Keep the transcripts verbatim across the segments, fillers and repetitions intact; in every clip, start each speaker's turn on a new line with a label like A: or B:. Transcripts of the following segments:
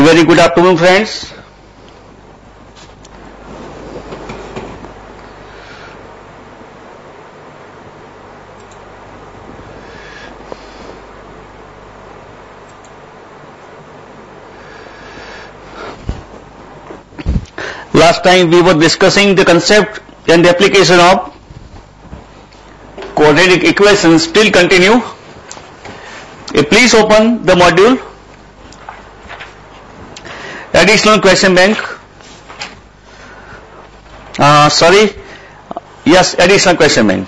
A: Very good afternoon, friends. Last time we were discussing the concept and the application of quadratic equations. Still continue. Uh, please open the module. Additional question bank. Uh, sorry. Yes, additional question bank.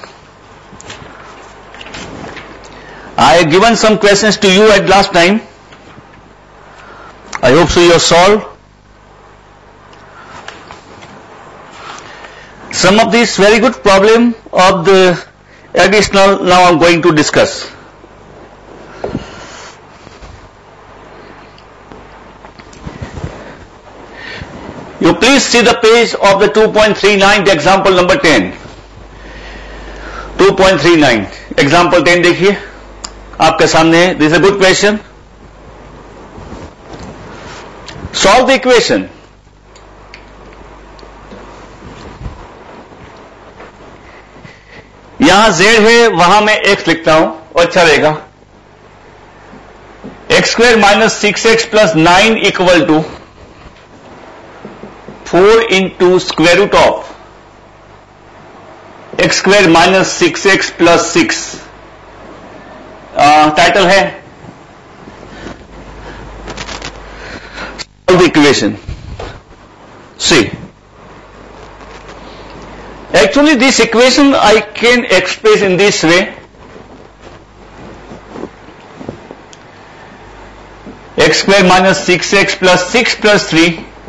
A: I have given some questions to you at last time. I hope so you have solved. Some of these very good problem of the additional now I am going to discuss. You please see the page of the two point three nine, the example number ten. two point three nine, example ten देखिए आपके सामने. This is a good question. Solve the equation. यहां z है, वहां मैं x लिखता हूं और अच्छा रहेगा. X square minus six x plus nine equal to four into square root of x square minus six x plus six. Title है solve the equation. See actually this equation I can express in this way. X square minus six x plus six plus three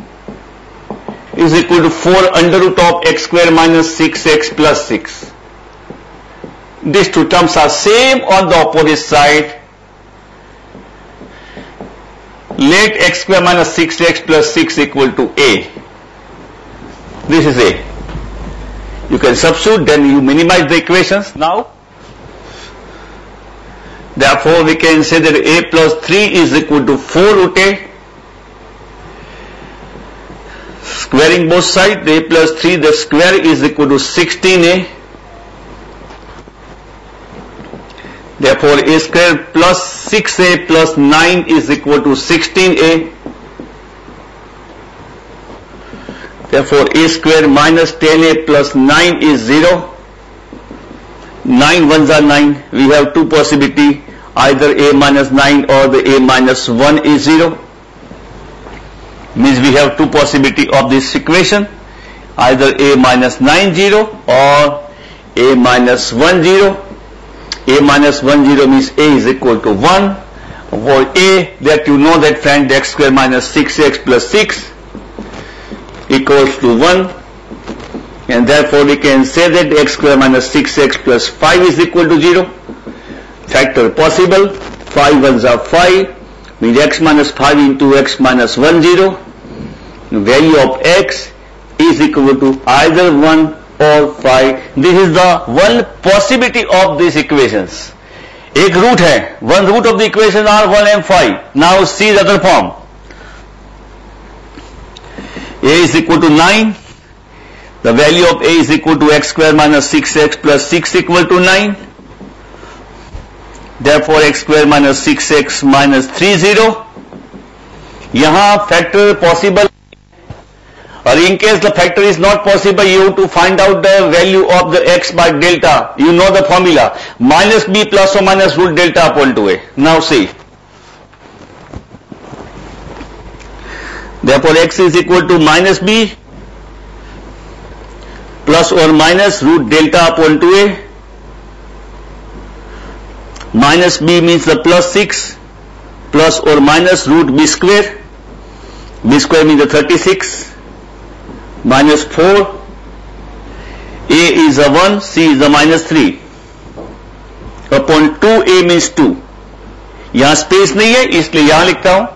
A: is equal to four under root of x square minus six x plus six. These two terms are same on the opposite side. Let x square minus six x plus six equal to a. This is a. You can substitute, then you minimize the equations now. Therefore, we can say that a plus three is equal to four root a. Squaring both sides, a plus three, the square is equal to sixteen a. Therefore, a square plus six a plus nine is equal to sixteen a. Therefore, a square minus ten a plus nine is zero. nine ones are nine. We have two possibility. Either a minus nine or the a minus one is zero. Means we have two possibility of this equation. Either a minus nine zero or a minus one zero. A minus one zero means a is equal to one. For a, that you know that friend, x square minus six x plus six equals to one, and therefore we can say that x square minus six x plus five is equal to zero. Factor possible. five ones are five, means x minus five into x minus one zero. Value of x is equal to either one or five. This is the one possibility of these equations. एक root है, one root of the equation are one and five. Now see the other form. A is equal to nine. The value of a is equal to x square minus six x plus six equal to nine. Therefore, x square minus six x minus three zero. यहाँ factor possible. Or in case the factor is not possible, you have to find out the value of the x by delta. You know the formula. Minus b plus or minus root delta upon two a. Now see. Therefore, x is equal to minus b plus or minus root delta upon two a. Minus b means the plus six plus or minus root b square. B square means the thirty-six. Minus four. A is a one, c is a minus three. Upon two a means two. यहाँ space नहीं है इसलिए यहाँ लिखता हूं.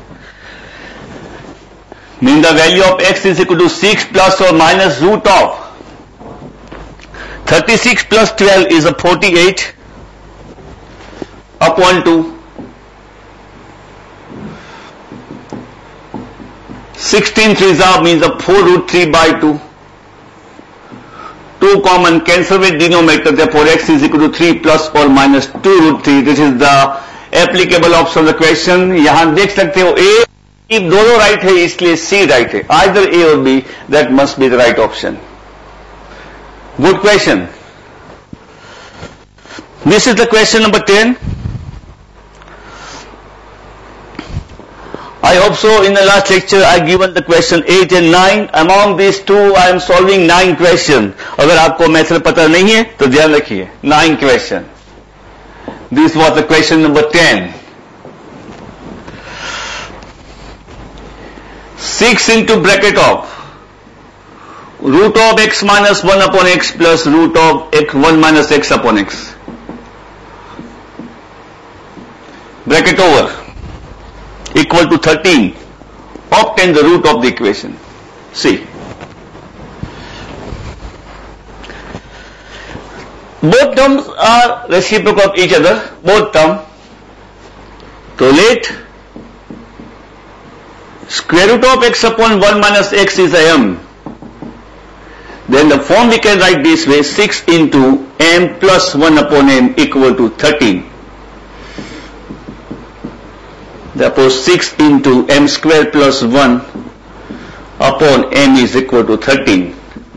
A: Mean the value of x is equal to six plus or minus root of thirty-six plus twelve is a forty-eight upon two. sixteen threes are means of four root three by two. two common cancel with denominator, therefore x is equal to three plus or minus two root three. This is the applicable option of the question. यहां देख सकते हो A दोनों right है इसलिए C right है. Either A or B, that must be the right option. Good question. This is the question number ten. I hope so. In the last lecture I given the question eight and nine. Among these two I am solving nine question. अगर आपको method पता नहीं है तो ध्यान रखिए. Nine question. This was the question number ten. six into bracket of root of x minus one upon x plus root of x one minus x upon x. Bracket over equal to thirteen. Obtain the root of the equation. See. Both terms are reciprocal of each other. Both terms. So let square root of x upon one minus x is m. Then the form we can write this way: six into m plus one upon m equal to thirteen. Therefore six into m square plus one upon m is equal to thirteen.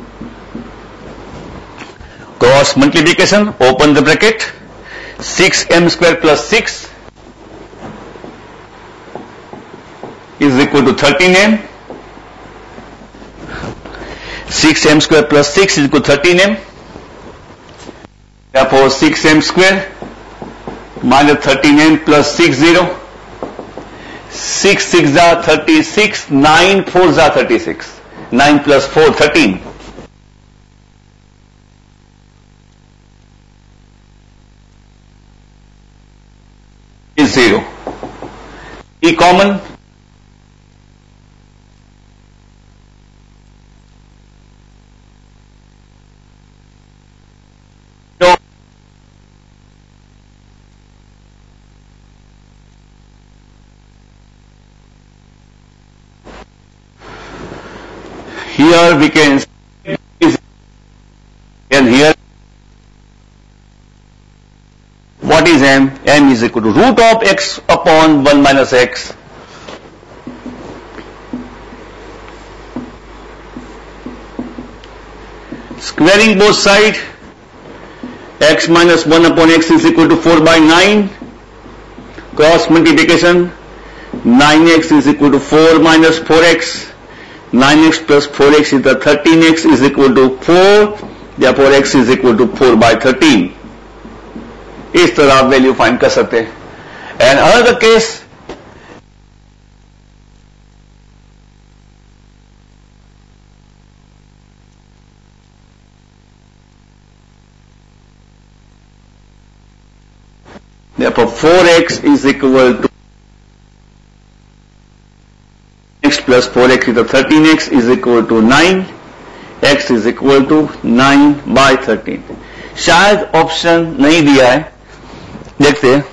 A: Cross multiplication, open the bracket, six m square plus six is equal to thirteen m. six m square plus six is equal to thirteen m. Therefore six m square minus thirteen m plus six, zero. six six are thirty-six, nine fours are thirty-six. nine plus four, thirteen. Is zero. E common. Here we can see, and here what is m? M is equal to root of x upon one minus x. Squaring both sides, x minus one upon x is equal to four by nine. Cross multiplication, nine x is equal to four minus four x. nine x plus four x is the thirteen x is equal to four. Therefore x is equal to four by thirteen. इस तरह आप value find कर सकते हैं. And another case, therefore four x is equal to x plus four x is the thirteen x is equal to nine. x is equal to nine by thirteen. शायद option नहीं दिया है, देखते हैं.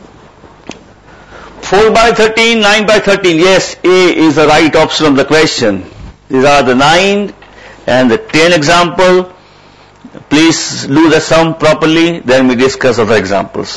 A: four by thirteen, nine by thirteen. Yes, A is the right option of the question. These are the nine and the ten example. Please do the sum properly, then we discuss other examples.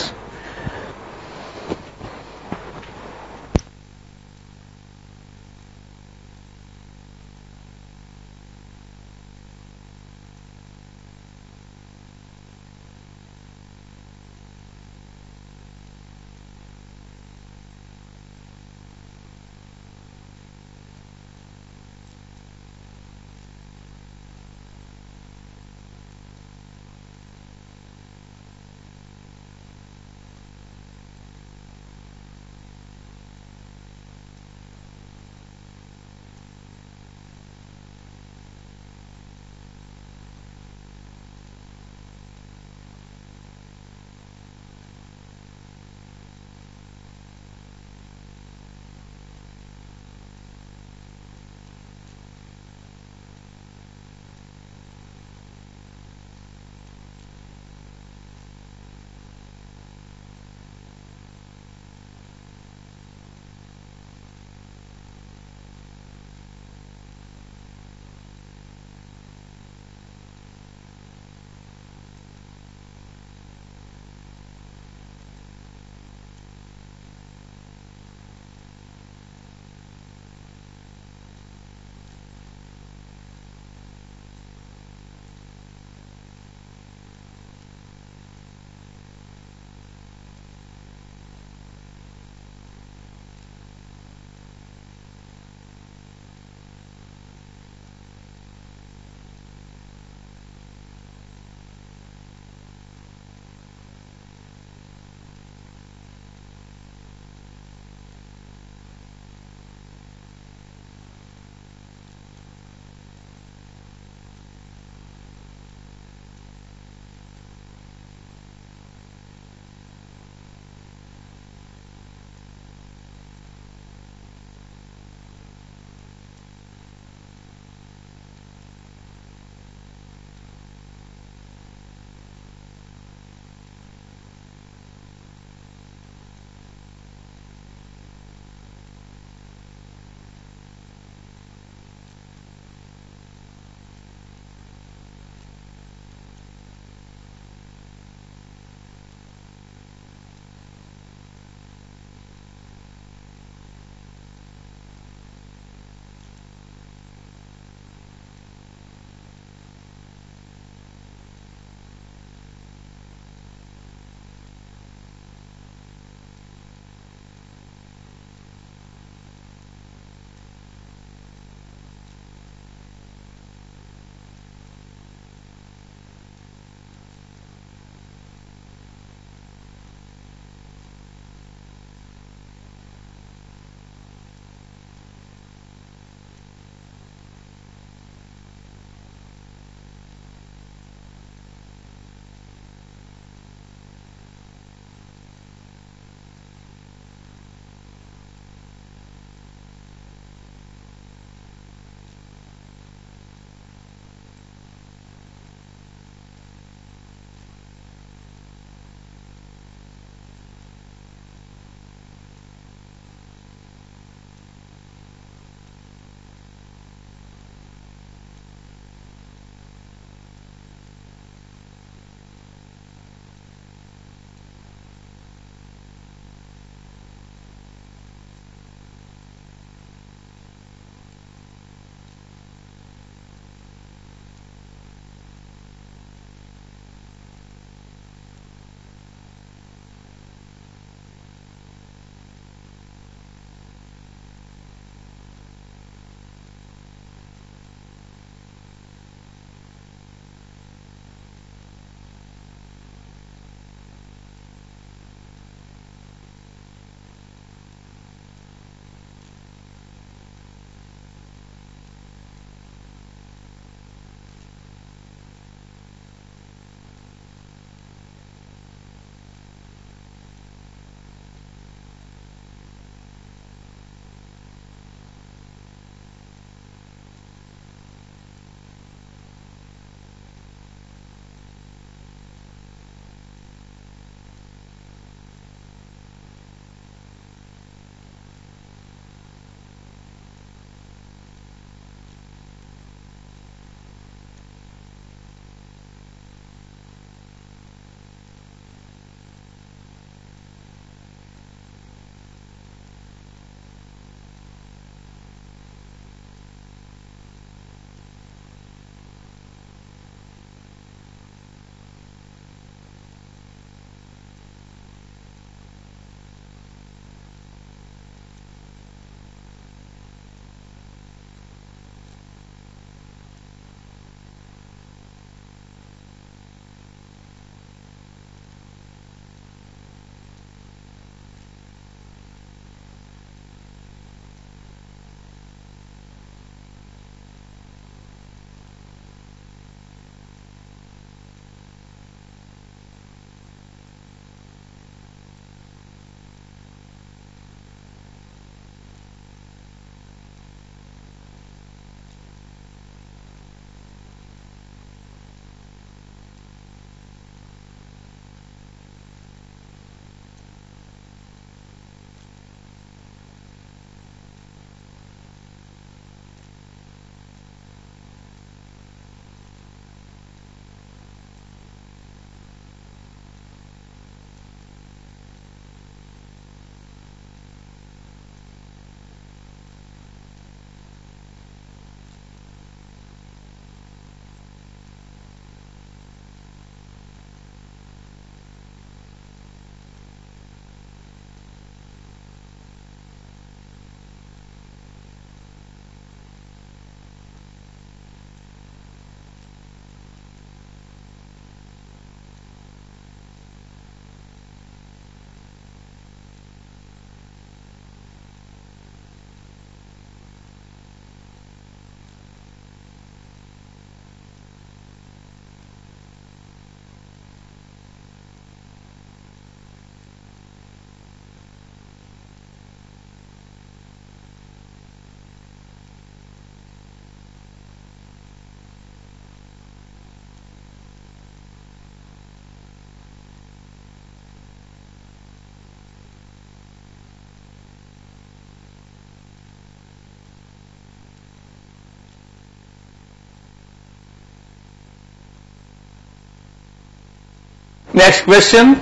A: Next question,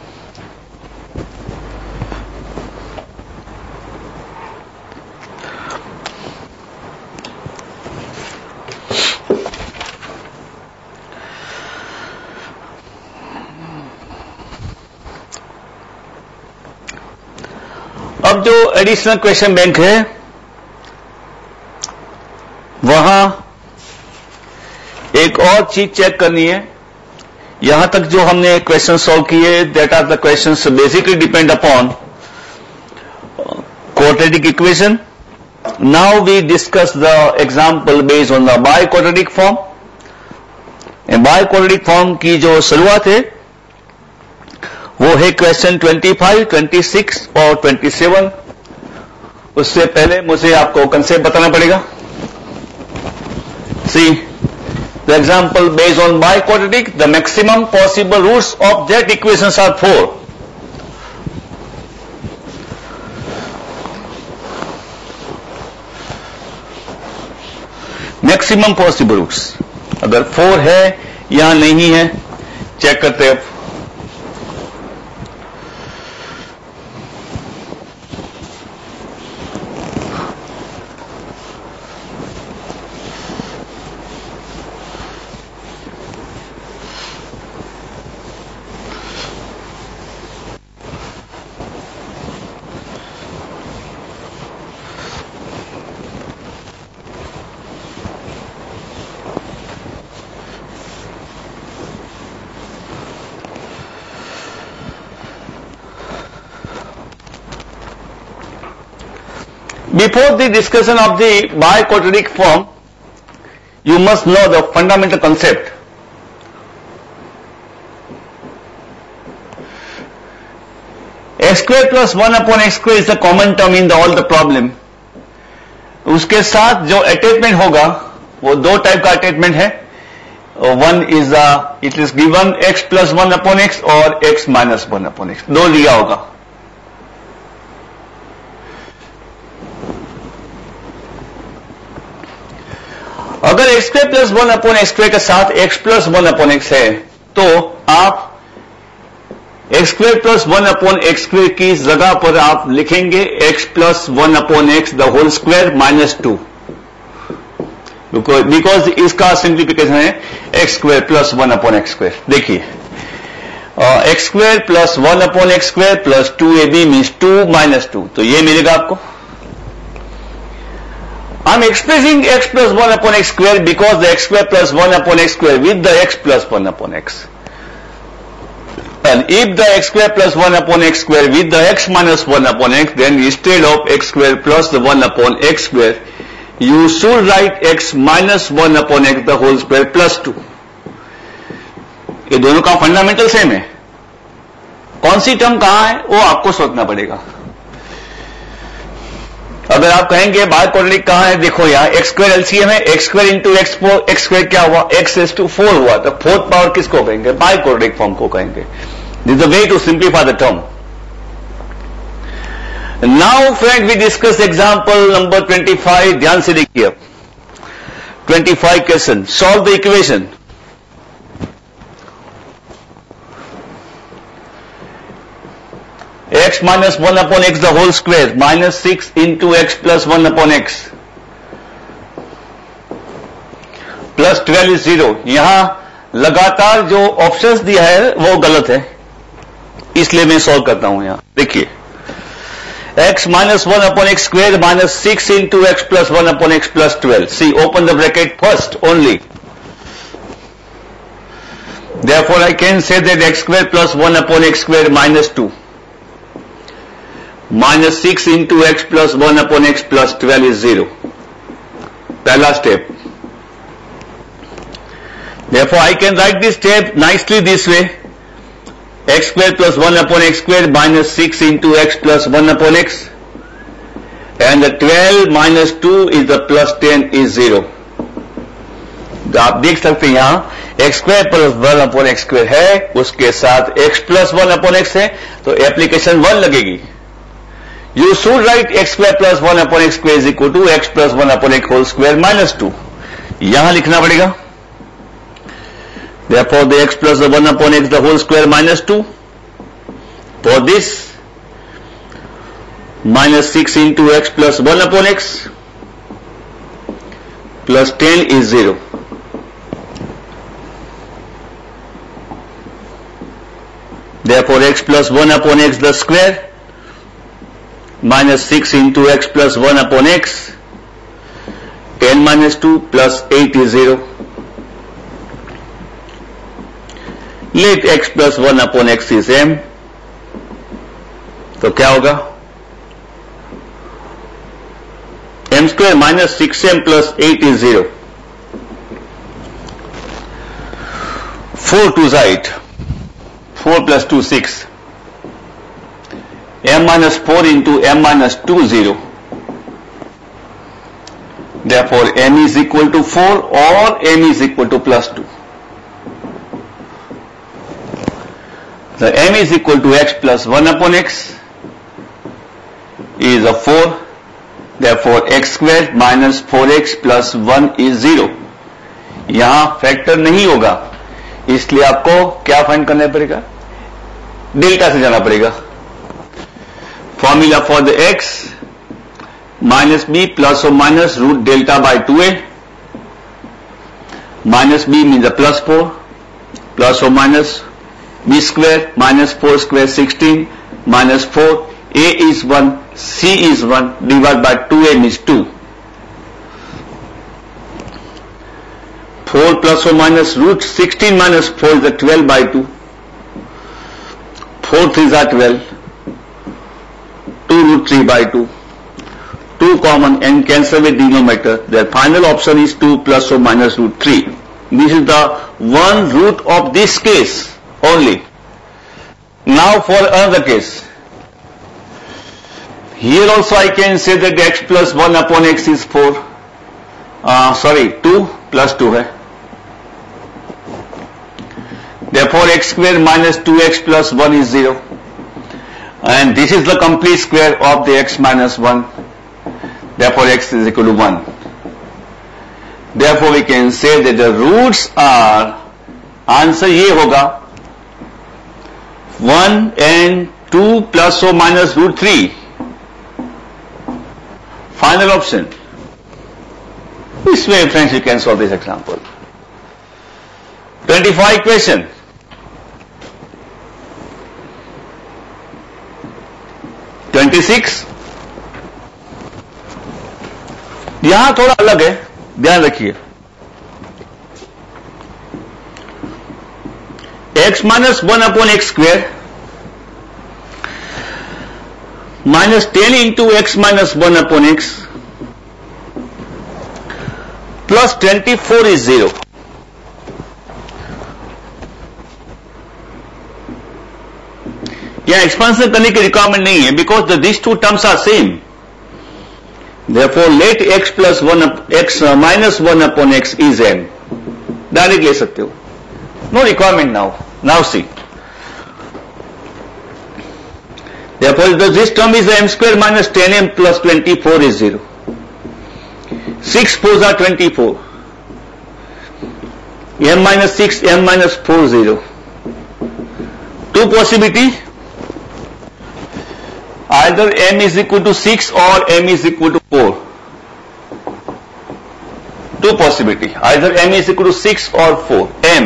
A: अब जो additional question bank है वहां एक और चीज check करनी है। यहां तक जो हमने क्वेश्चन सॉल्व किए, that are the questions basically depend upon quadratic equation. Now we discuss the example based on the biquadratic form. Biquadratic form की जो शुरुआत है वो है क्वेश्चन पच्चीस, छब्बीस और सत्ताईस। उससे पहले मुझे आपको कंसेप्ट बताना पड़ेगा। See the example based on biquadratic, the maximum possible roots of that equations are four. Maximum possible roots अगर फोर है या नहीं है चेक करते हैं। Before the discussion of the biquadratic form, you must know the fundamental concept. X square plus one upon x square is the common term in the, all the problem. उसके साथ जो attachment होगा वो दो type का attachment है। One is it is given x plus one upon x और x minus one upon x, दो लिया होगा। अगर x square plus one upon x square के साथ x plus one upon x है तो आप x square plus one upon x square की जगह पर आप लिखेंगे x plus one upon x the whole square minus two, because इसका सिंप्लीफिकेशन है x square plus one upon x square. देखिए x square plus one upon x square plus two A B means two minus two, तो ये मिलेगा आपको। I'm expressing x plus one upon x square because the x square plus one upon x square with the x plus one upon x. And if the x square plus one upon x square with the x minus one upon x, then instead of x square plus the one upon x square, you should write x minus one upon x the whole square plus two. ये दोनों का fundamental same है। कौन सी term कहां है वो आपको सोचना पड़ेगा। अगर आप कहेंगे बाय क्वाड्रेटिक कहां है, देखो यहां एक्स स्क्वायर एलसीएम है, x square into x four, x square क्या हुआ एक्स एस टू फोर हुआ, तो फोर्थ पावर किसको कहेंगे, बाय क्वाड्रेटिक फॉर्म को कहेंगे। This is the way to simplify the term. Now friend we discuss example number twenty five, ध्यान से देखिए। Twenty five question, solve the equation. x minus one upon x the whole square minus six into x plus one upon x plus twelve is zero। यहां लगातार जो options दिया है वो गलत है, इसलिए मैं सॉल्व करता हूं। यहां देखिए x minus one upon x square minus six into x plus one upon x plus twelve। see, open the bracket first only, therefore I can say that x square plus one upon x square minus two minus six into x plus one upon x plus twelve is zero। पहला step. Therefore I can write this step nicely this way, x square plus one upon x square minus six into x plus one upon x, and the twelve minus two is the plus ten is zero। आप देख सकते हैं यहां x square plus one upon x square है, उसके साथ x plus one upon x है, तो एप्लीकेशन वन लगेगी। You should write x square plus one upon x square is equal to x plus one upon x whole square minus two। यहां लिखना पड़ेगा। Therefore, the x plus the one upon x the whole square minus two. For this, minus six into x plus one upon x plus ten is zero. Therefore, x plus one upon x the square minus six into x plus one upon x, ten minus two plus eight is zero. Let x plus one upon x is m. तो क्या होगा? m square minus six m plus eight is zero. four twos are eight. four plus two, six. M minus four into M minus two, zero. Therefore, M is equal to four or M is equal to plus two. The M is equal to x plus one upon x is a four. Therefore, x square minus four x plus one is zero. यहां factor नहीं होगा, इसलिए आपको क्या find करना पड़ेगा? Delta से जाना पड़ेगा. Formula for the x minus b plus और minus root delta by two a. Minus b means plus four plus और minus b square minus four square sixteen minus four. a is one, c is one, divided by two m is two. four plus or minus root sixteen minus four is a twelve by two. four threes are twelve. two root three by two. two common and cancel with denominator. Their final option is two plus or minus root three. This is the one root of this case only. Now for another case. Here also I can say that x plus one upon x is four. Uh, sorry, two plus two hai. Therefore, x square minus two x plus one is zero. And this is the complete square of the x minus one. Therefore, x is equal to one. Therefore, we can say that the roots are, answer ye hoga, one and two plus or minus root three. Final option. This way, friends, you can solve this example. twenty-five question. twenty-six. यहां थोड़ा अलग है, ध्यान रखिए. x minus one upon x square minus ten into x minus one upon x plus twenty-four is zero. यहां expansion करने की requirement नहीं है, because the this two terms are same. Therefore let x plus one x minus one upon x is m. Direct ले सकते हो, no requirement now. Now see, therefore this term is m square minus ten m plus twenty-four is zero. six fours are twenty-four. m minus six, m minus four, zero. Two possibility. Either m is equal to six or m is equal to four. Two possibility. Either m is equal to six or four. M.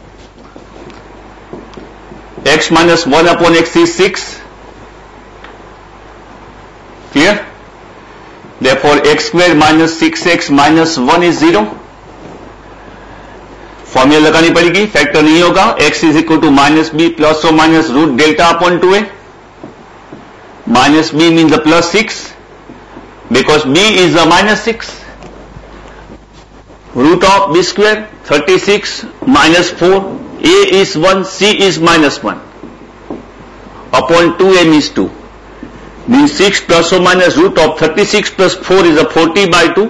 A: X minus one upon x is six. Clear? Therefore, x square minus six x minus one is zero. Formula लगानी पड़ेगी, factor नहीं होगा. x is equal to minus b plus or minus root delta upon two a. Minus b means the plus six because b is the minus six. Root of b square thirty-six minus four. a is one, c is minus one. Upon two m is two. Means six plus or minus root of thirty-six plus four is a forty by two.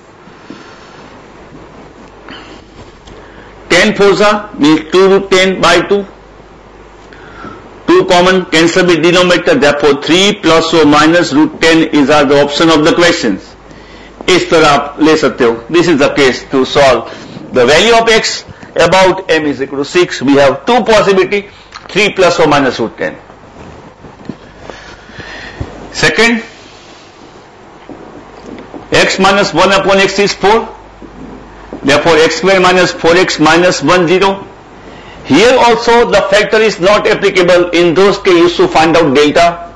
A: ten fours are means two root ten by two. two common, cancel with denominator. Therefore, three plus or minus root ten is are the option of the questions. इस तरह आप ले सकते हो. This is the case to solve the value of x about m is equal to six. We have two possibility, three plus or minus root ten. Second, x minus one upon x is four. Therefore, x square minus four x minus one, zero. Here also the factor is not applicable. In those cases, to find out delta.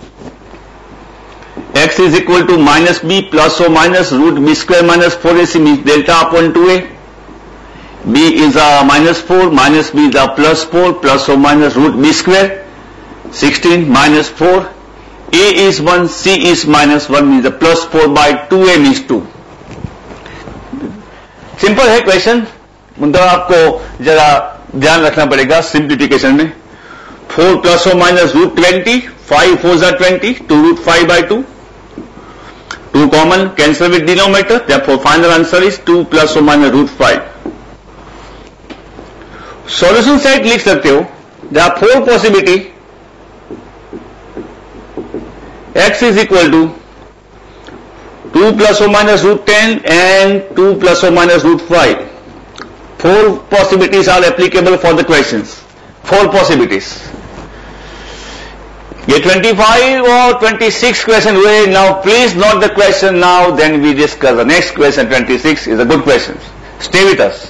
A: X is equal to minus b plus or minus root b square minus four a c means delta upon two a. B is a minus four, minus b is a plus four, plus or minus root b square. sixteen minus four. A is one, C is minus one means the plus four by two a means two. Simple है question, मतलब आपको जरा ध्यान रखना पड़ेगा simplification में. Four plus और minus root twenty, five four जा twenty, two root five by two. Two common cancel with denominator, therefore final answer is two plus और minus root five. Solution set लिख सकते हो. There are four possibility. X is equal to two plus or minus root ten and two plus or minus root five. Four possibilities are applicable for the questions. Four possibilities. ये twenty-five or twenty-six question हुए. Now please note the question now, then we discuss the next question. twenty-six is a good question. Stay with us.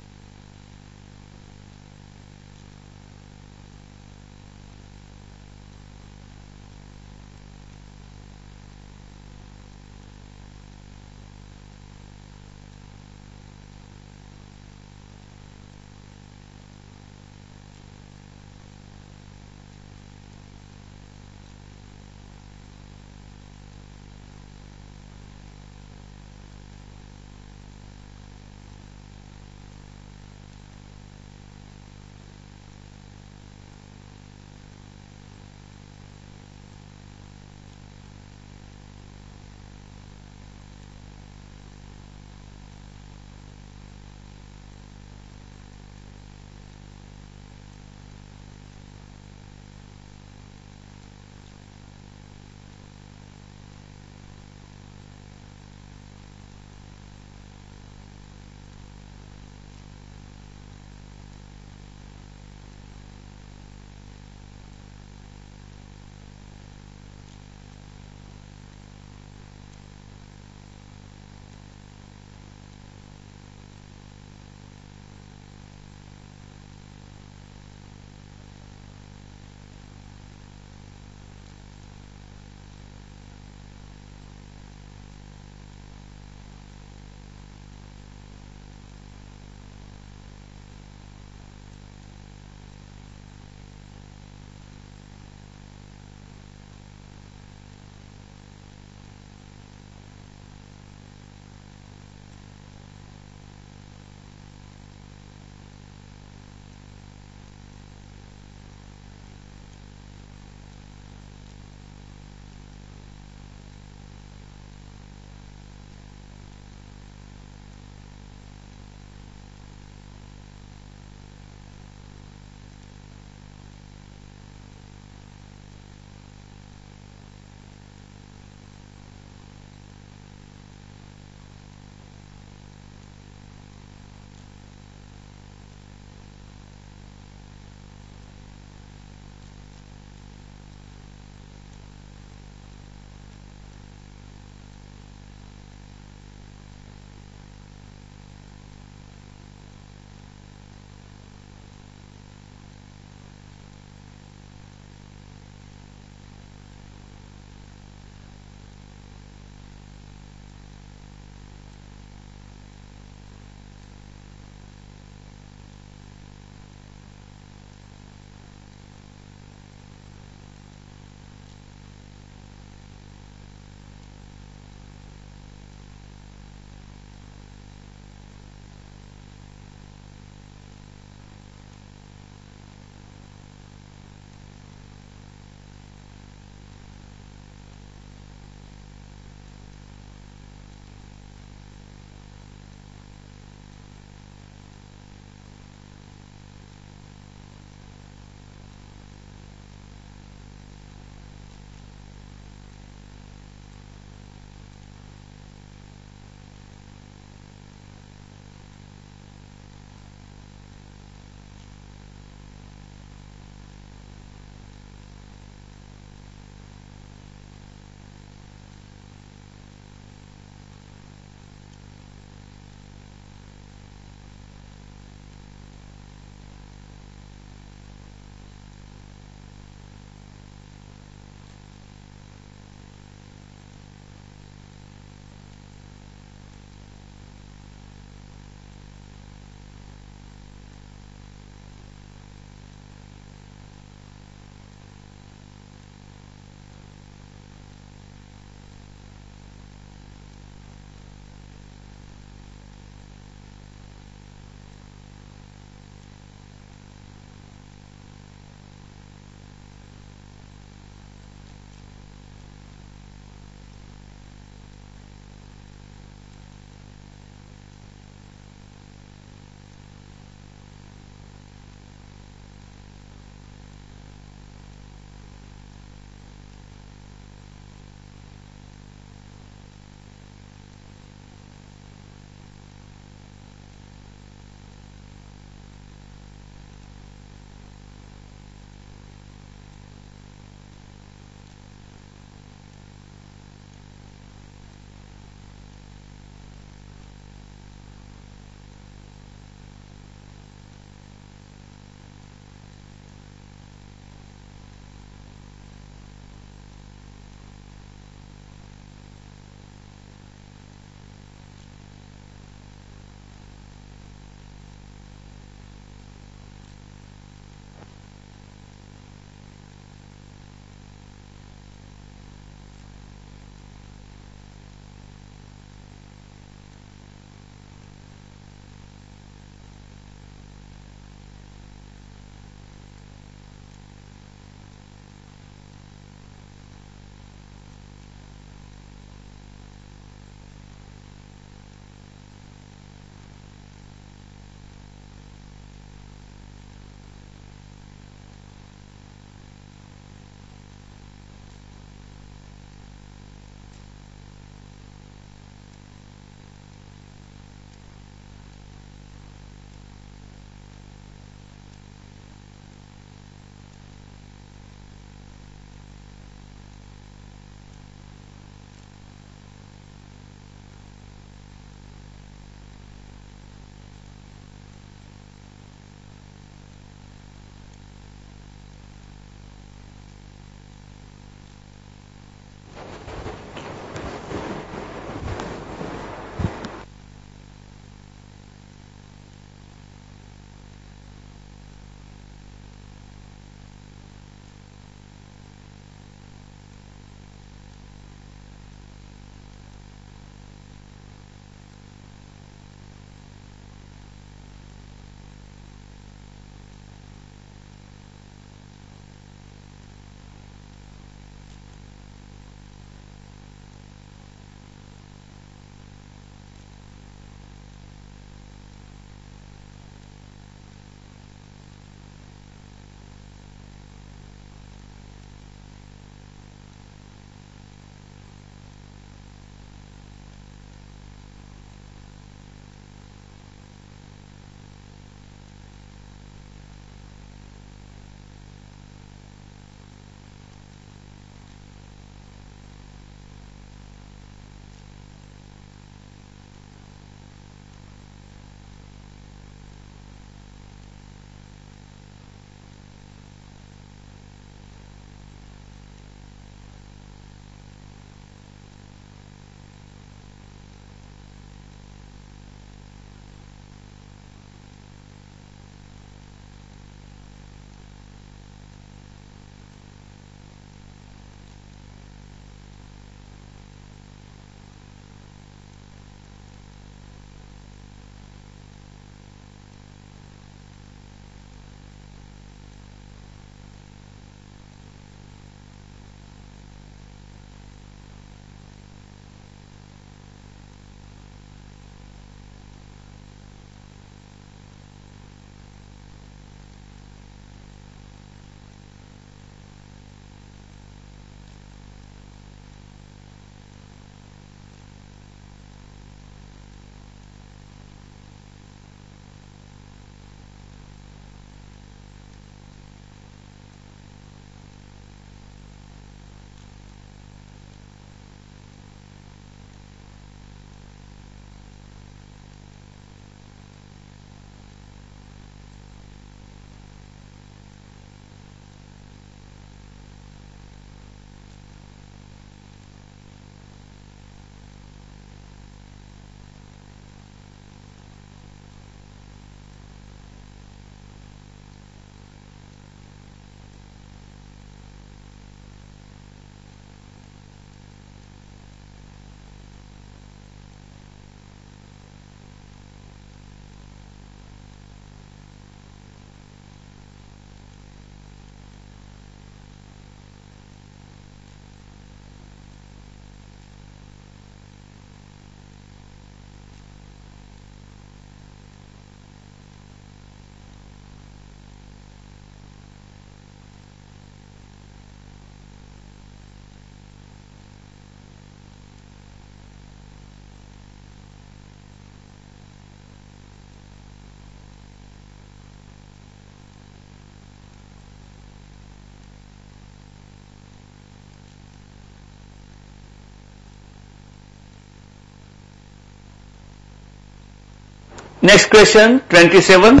A: Next question, twenty-seven.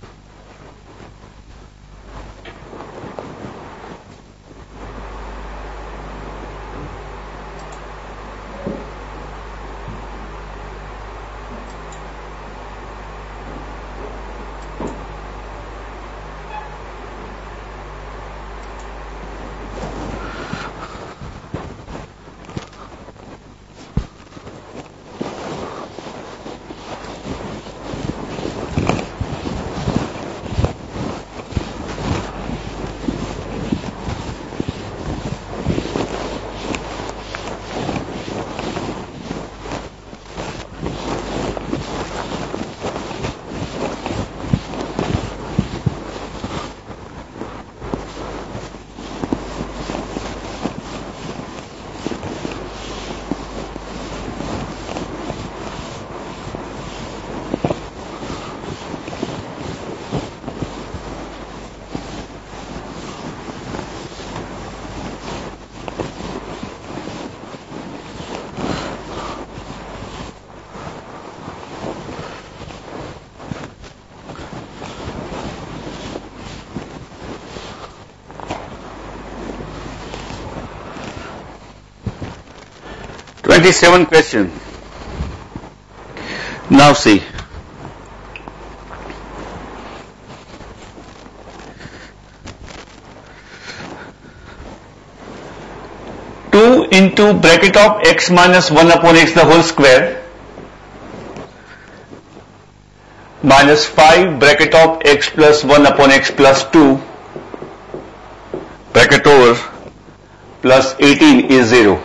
A: twenty-seven question. Now see. two into bracket of x minus one upon x the whole square minus five bracket of x plus one upon x plus two bracket over plus eighteen is zero.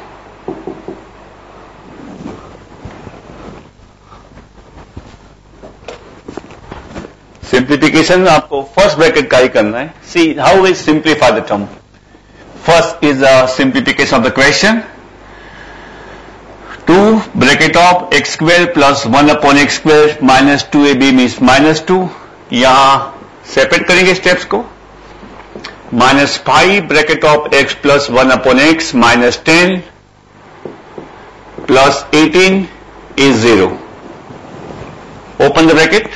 A: Simplification आपको first bracket का ही करना है. See how we simplify the term. First is the simplification of the question. two bracket of x square plus one upon x square minus two a b means minus two. यहां separate करेंगे steps को. minus five bracket of x plus one upon x minus ten plus eighteen is zero. Open the bracket.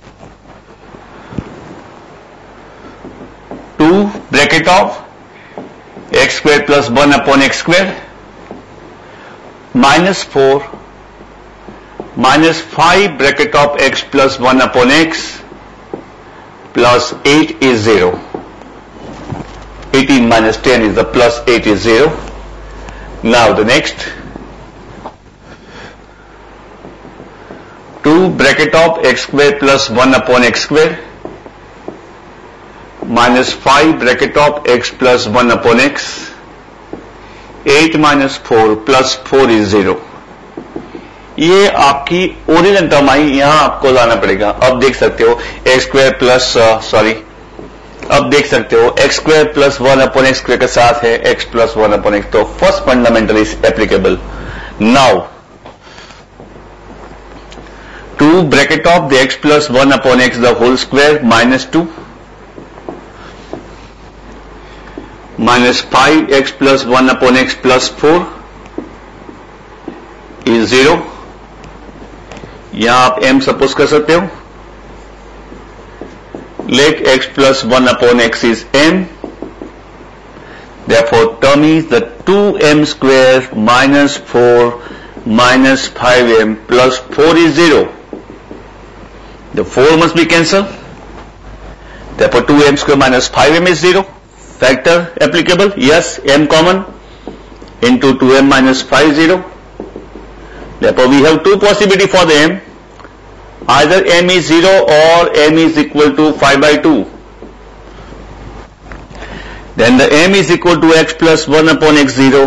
A: two bracket of x square plus one upon x square minus four minus five bracket of x plus one upon x plus eight is zero. eighteen minus ten is the plus eight is zero. Now the next. two bracket of x square plus one upon x square minus five bracket of x plus one upon x, eight minus four plus four is zero. ये आपकी original term आई, यहां आपको लाना पड़ेगा. अब देख सकते हो x स्क्वायर प्लस सॉरी अब देख सकते हो x square plus one upon x square के साथ है x plus one upon x. तो first fundamental is applicable. Now two bracket of the x plus one upon x the whole square minus two minus five x plus one upon x plus four is zero. यहां आप m suppose कर सकते हो. Let x plus one upon x is m. Therefore term is the two m square minus four minus five m plus four is zero. The four must be cancelled. Therefore two m square minus five m is zero. Factor applicable? Yes, m common into two m minus five, zero. Therefore we have two possibility for the m. Either m is zero or m is equal to five by two. Then the m is equal to x plus one upon x zero.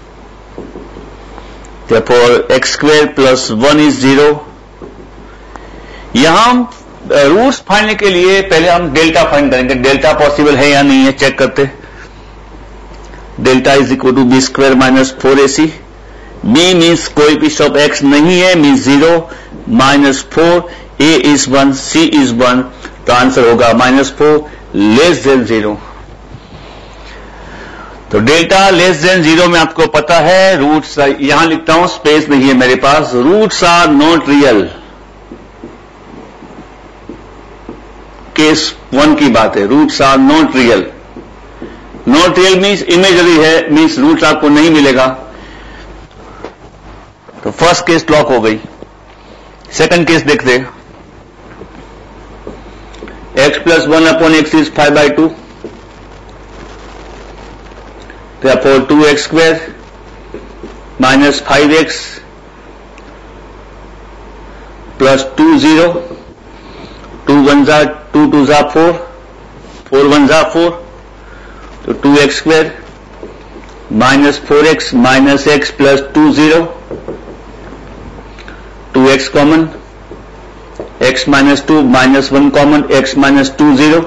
A: Therefore x square plus one is zero. यहां roots find के लिए पहले हम delta find करेंगे. Delta possible है या नहीं है चेक करते. Delta is equal to b square minus four a c. B means कोई पीस ऑफ एक्स नहीं है, means zero. Minus four, a is one, c is one. तो आंसर होगा minus four less than zero. तो delta less than zero में आपको पता है रूट्स, यहां लिखता हूं स्पेस नहीं है मेरे पास. Roots are not real. Case one की बात है, roots are not real. Not real means imagery है, मीन्स रूट आपको नहीं मिलेगा। तो फर्स्ट केस लॉक हो गई। सेकंड केस देखते हैं, x plus one upon x is five by two, therefore two x square minus five x plus two zero, two one जा टू टू जा फोर, फोर वन जा four, तो two x square minus four x minus x plus two zero, two x common, x minus two minus one common, x minus two zero.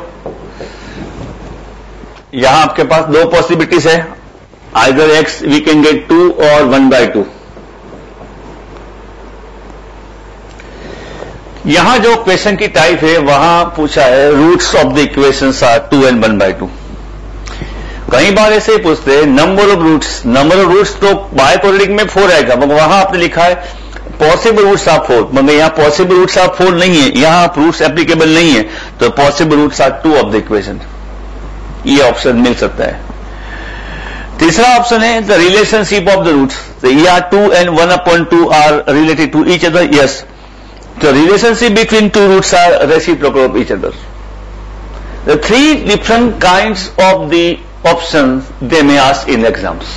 A: यहां आपके पास दो possibilities है, either x we can gate to और one by two. यहां जो question की type है वहां पूछा है roots of the equations are two and one by two. कई बार ऐसे ही पूछते हैं number of roots, number of roots तो बाय क्वाड्रेटिक में फोर आएगा, मगर वहां आपने लिखा है पॉसिबल रूट्स ऑफ फोर, मगर यहां पॉसिबल रूट्स ऑफ फोर नहीं है, यहां रूट्स एप्लीकेबल नहीं है, तो possible roots are two of the equation. ये ऑप्शन मिल सकता है। तीसरा ऑप्शन है the relationship of the roots, या two and one upon two are related to each other. Yes, the relationship between two roots are reciprocal of each other. The three different kinds of the options they may ask in exams.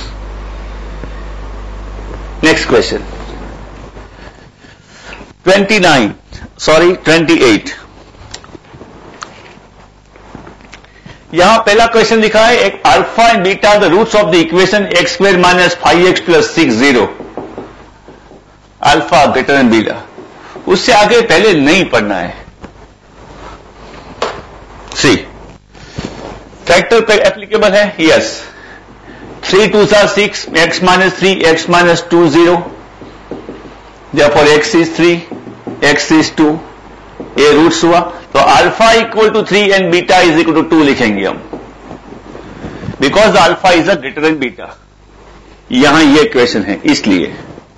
A: Next question. twenty-nine, sorry twenty-eight. यहां पहला question लिखा है एक alpha and beta the roots of the equation x square minus five x plus six zero, alpha greater than beta. उससे आगे पहले नहीं पढ़ना है। सी फैक्टर पे एप्लीकेबल है, यस। थ्री टू सा six, x minus three, x minus two zero, therefore x is three, x is two, ये रूट्स हुआ। तो alpha equal to three and beta is equal to two लिखेंगे हम, because the alpha is a greater than beta. यहां ये question है इसलिए।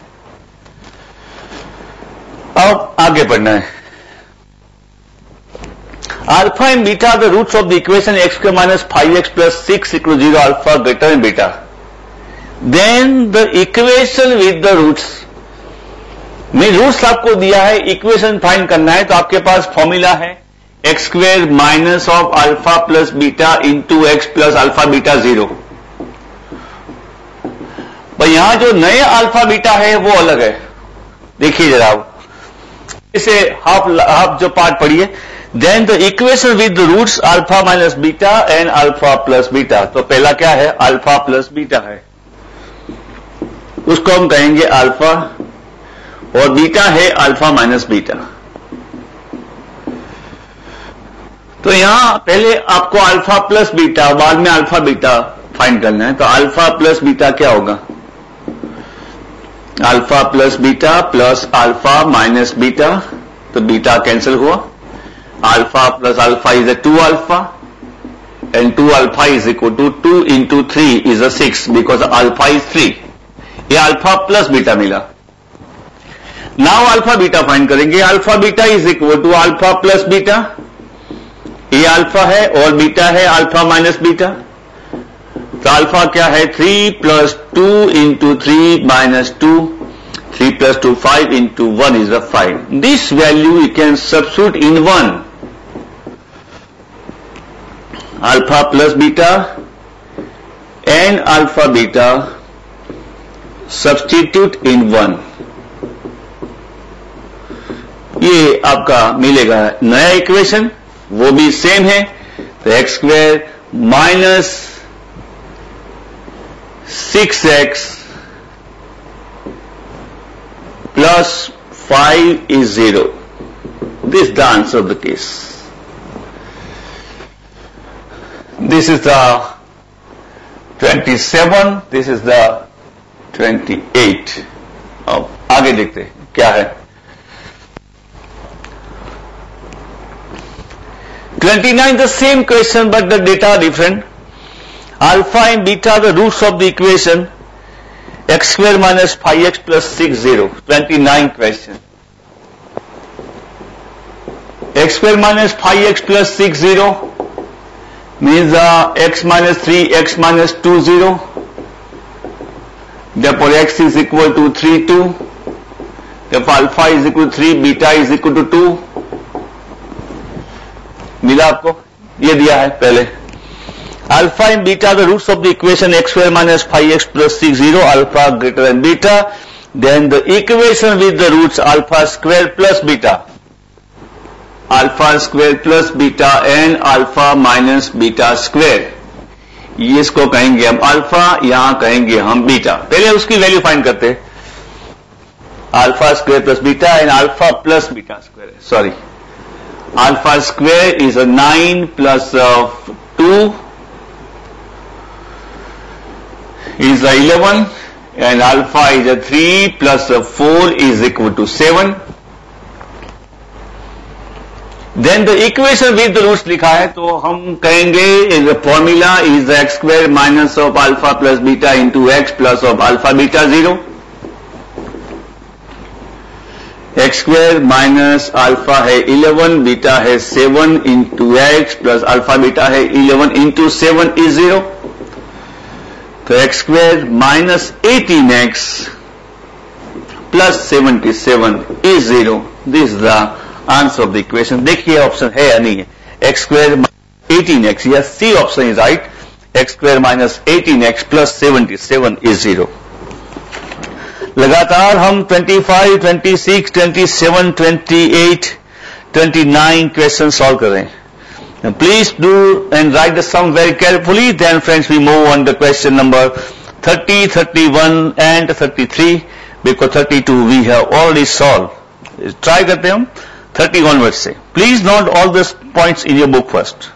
A: अब आगे बढ़ना है। Alpha and beta the roots of the equation x square minus five x plus six equal zero, alpha greater than beta. Then the equation with the roots, में roots आपको दिया है, इक्वेशन फाइंड करना है, तो आपके पास फॉर्मूला है x square minus of alpha plus beta into x plus alpha beta zero. पर यहां जो नए अल्फा बीटा है वो अलग है। देखिए जरा, इसे हाफ हाफ जो पार्ट पढ़िए। Then the equation with the roots alpha minus beta and alpha plus beta. तो पहला क्या है, अल्फा प्लस बीटा है, उसको हम कहेंगे अल्फा, और बीटा है अल्फा माइनस बीटा। तो यहां पहले आपको अल्फा प्लस बीटा, बाद में अल्फा बीटा फाइंड करना है। तो अल्फा प्लस बीटा क्या होगा, alpha plus beta plus alpha minus beta, तो बीटा कैंसिल हुआ। Alpha plus alpha is a two alpha and two alpha is equal to two into three is a six, because alpha is three. ये alpha plus beta मिला। Now alpha beta find करेंगे। Alpha beta is equal to alpha plus beta, ये alpha है और beta है alpha minus beta. तो alpha क्या है, three plus two into three minus two, three plus two five into one is a five. This value you can substitute in one, alpha plus beta and alpha beta substitute in one. ये आपका मिलेगा नया equation, वो भी same है। तो x square minus six x plus five is zero. This the answer of the case. This is the twenty seven, this is the twenty eight. अब आगे देखते हैं क्या है। twenty-nine, the same question but the data are different. Alpha and beta are the roots of the equation x square minus five x plus six zero. twenty-nine question. x square minus five x plus six zero means uh, x minus three x minus two zero. Therefore x is equal to three two. Therefore alpha is equal to three, beta is equal to two. मिला आपको? ये दिया है पहले. Alpha and beta are the roots of the equation x square minus five x plus six zero, alpha greater than beta. Then the equation with the roots alpha square plus beta. Alpha square plus beta and alpha minus beta square. ये इसको कहेंगे हम alpha, यहां कहेंगे हम beta. पहले उसकी value find करते हैं. Alpha square plus beta and alpha plus beta square. Sorry, alpha square is a nine plus two is a eleven and alpha is a three plus a four is equal to seven. Then the equation with the roots लिखा है तो हम कहेंगे the formula is the x square minus of alpha plus beta into x plus of alpha beta zero. X square minus alpha है eleven, beta है seven into x plus alpha beta है eleven into seven is zero. तो x square minus eighteen x plus seventy-seven is zero. This is the answer of the equation. देखिए option है या नहीं है. x square minus eighteen x, yes, C option is right. x square minus eighteen x plus seventy-seven is zero. लगातार हम twenty-five, twenty-six, twenty-seven, twenty-eight, twenty-nine question solve कर रहे हैं. Please do and write the sum very carefully. Then friends, we move on to question number thirty, thirty-one and thirty-three, because thirty-two we have already solved. Try करते हैं हम thirty onwards से. Please note all these points in your book first.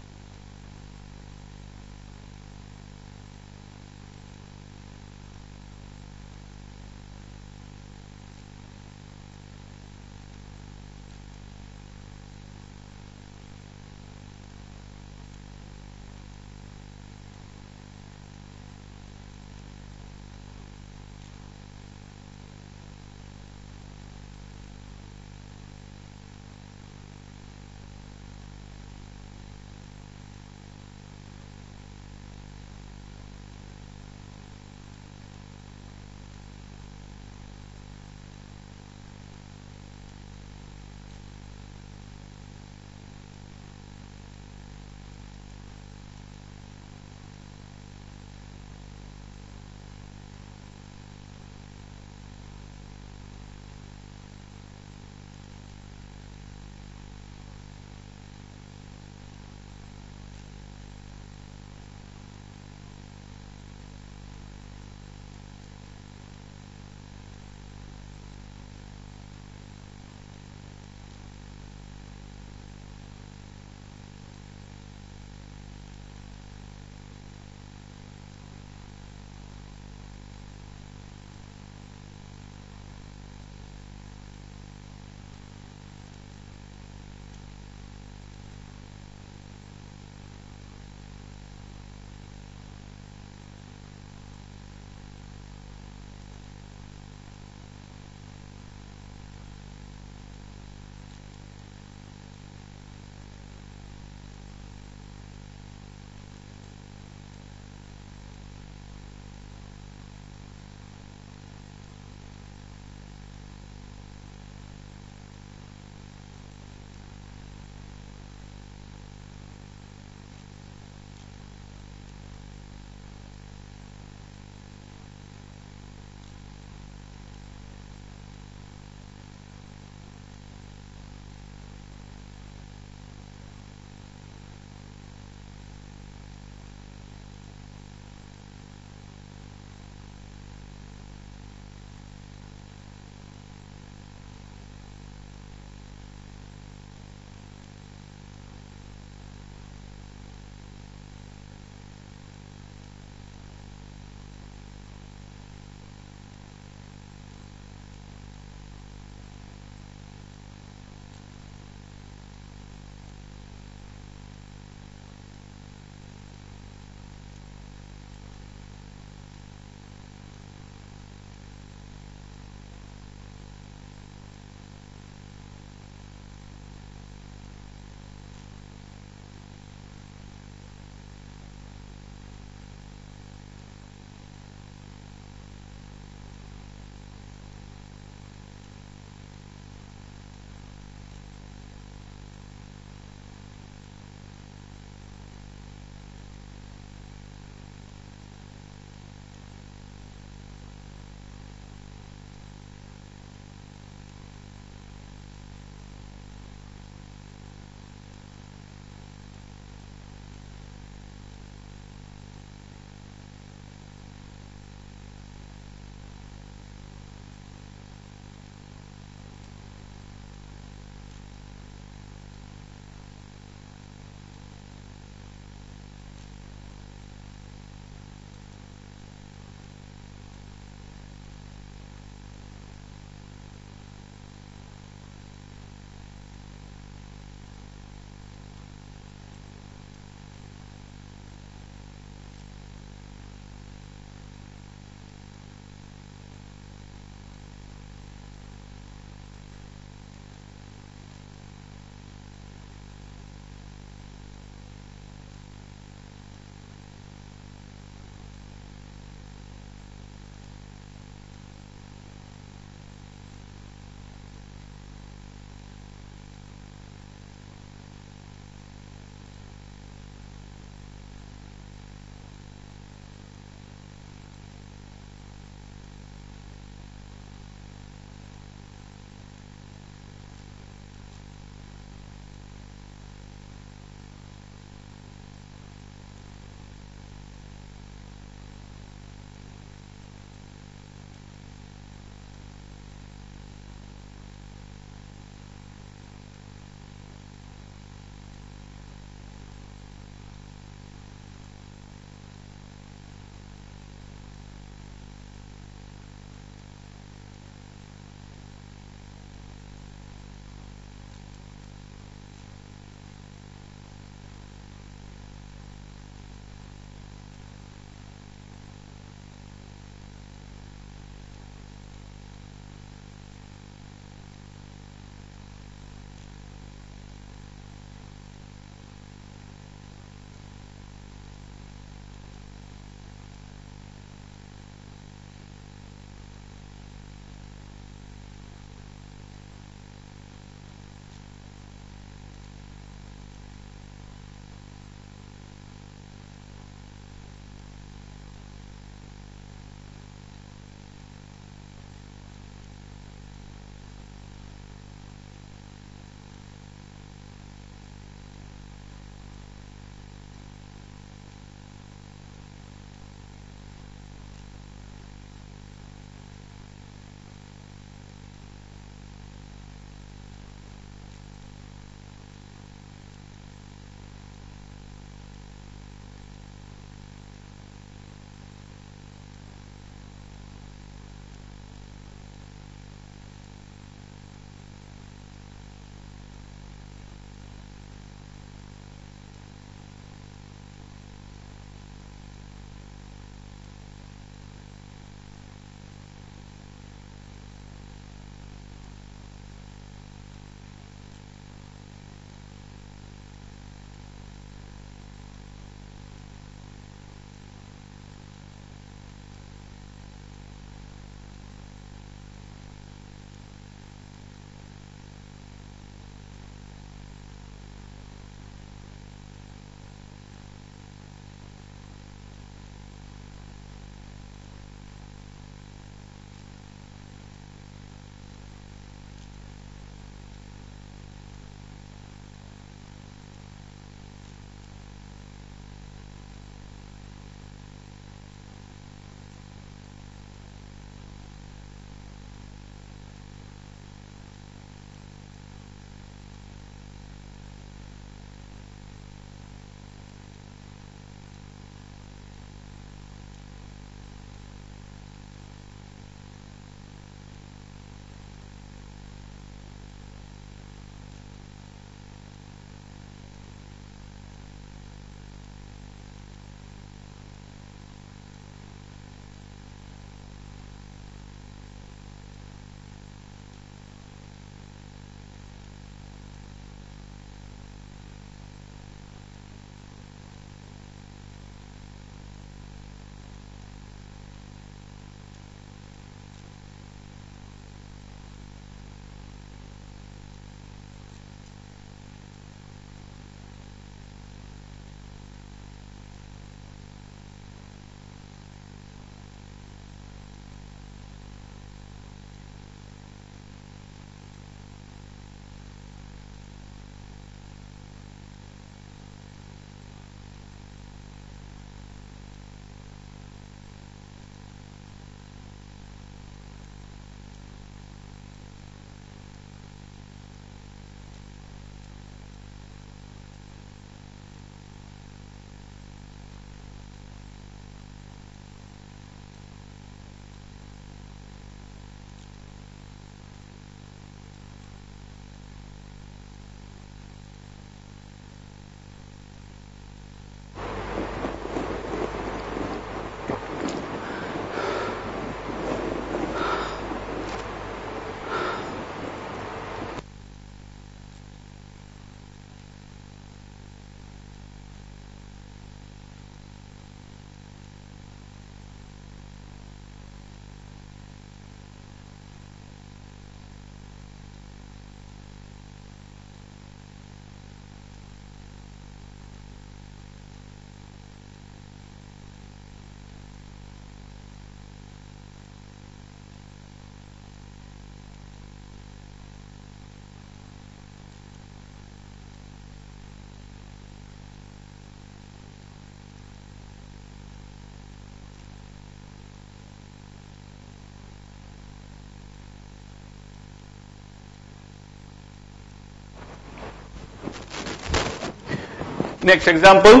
A: Next example.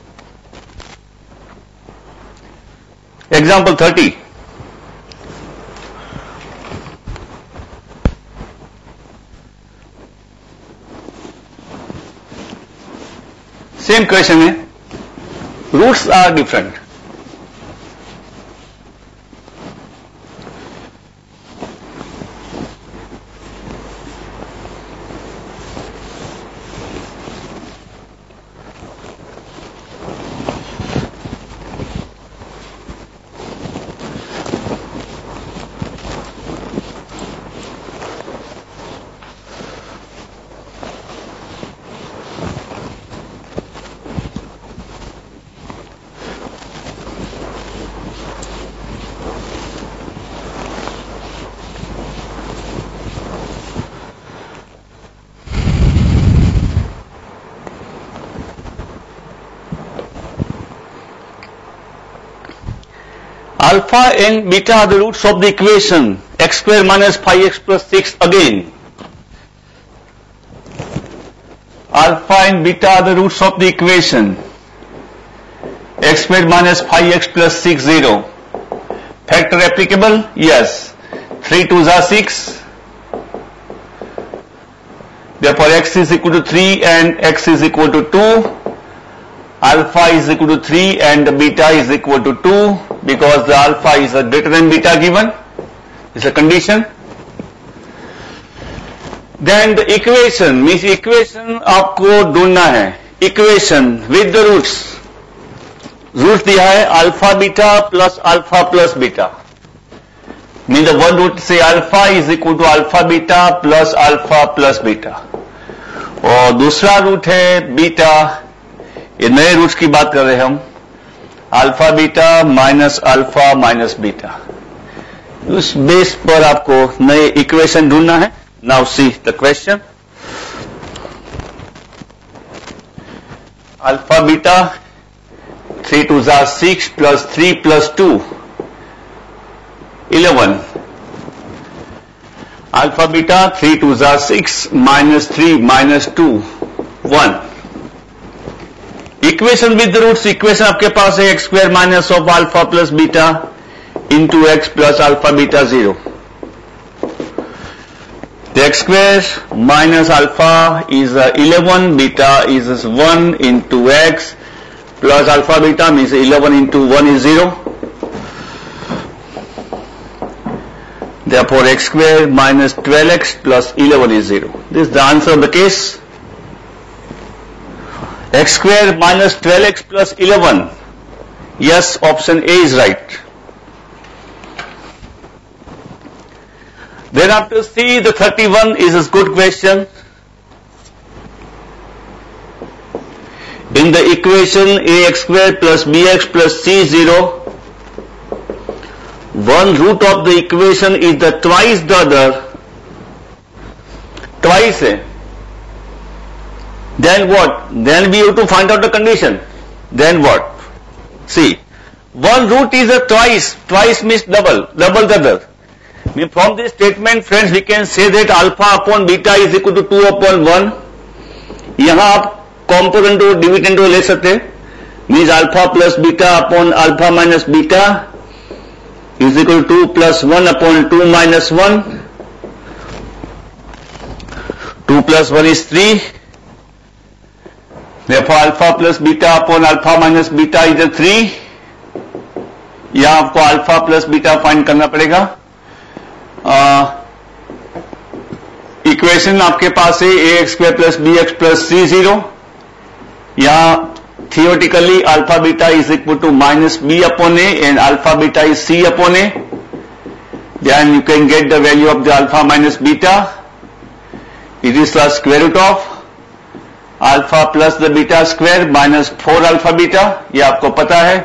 A: Example thirty. Same question है, roots are different. Alpha and beta are the roots of the equation x square minus five x plus six again. Alpha and beta are the roots of the equation x square minus five x plus six, zero. Factor applicable? Yes. three twos are six. Therefore x is equal to three and x is equal to two. Alpha is equal to three and beta is equal to two because the alpha is a greater than beta given. It's a condition. Then the equation means equation आपको ढूंढना है. Equation with the roots. Roots दिया है alpha beta plus alpha plus beta. Means the one root say alpha is equal to alpha beta plus alpha plus beta. और दूसरा root है beta. ये नए रूट्स की बात कर रहे हैं हम. Alpha beta minus alpha minus beta. उस बेस पर आपको नए इक्वेशन ढूंढना है. Now see the question. Alpha beta three two जार six plus three plus two eleven. Alpha beta three two जार six minus three minus two one. Equation with roots. Equation आपके पास है x square minus of alpha plus beta into x plus alpha beta zero. X square minus alpha is eleven, beta is one into x plus alpha beta means eleven into one is zero. Therefore x square minus twelve x plus eleven is zero. This is the answer of the case. X square minus twelve x plus eleven. Yes, option A is right. Then after C, the thirty-one is a good question. In the equation ax square plus bx plus c zero, one root of the equation is the twice the other. Twice है. Then what? Then we have to find out the condition. Then what? See, one root is a twice. Twice means double. Double the other. From this statement, friends, we can say that alpha upon beta is equal to two upon one. यहाँ आप component और dividend ले सकते हैं. Means alpha plus beta upon alpha minus beta is equal to two plus one upon two minus one. two plus one is three. Therefore alpha plus beta upon alpha minus beta is a three. यहाँ आपको alpha plus beta find करना पड़ेगा. Equation uh, आपके पास है ax square plus bx plus c zero. यहाँ theoretically alpha beta is equal to minus b upon a and alpha beta is c upon a. Then you can get the value of the alpha minus beta. It is the square root of alpha plus the beta square minus four alpha beta. ये आपको पता है.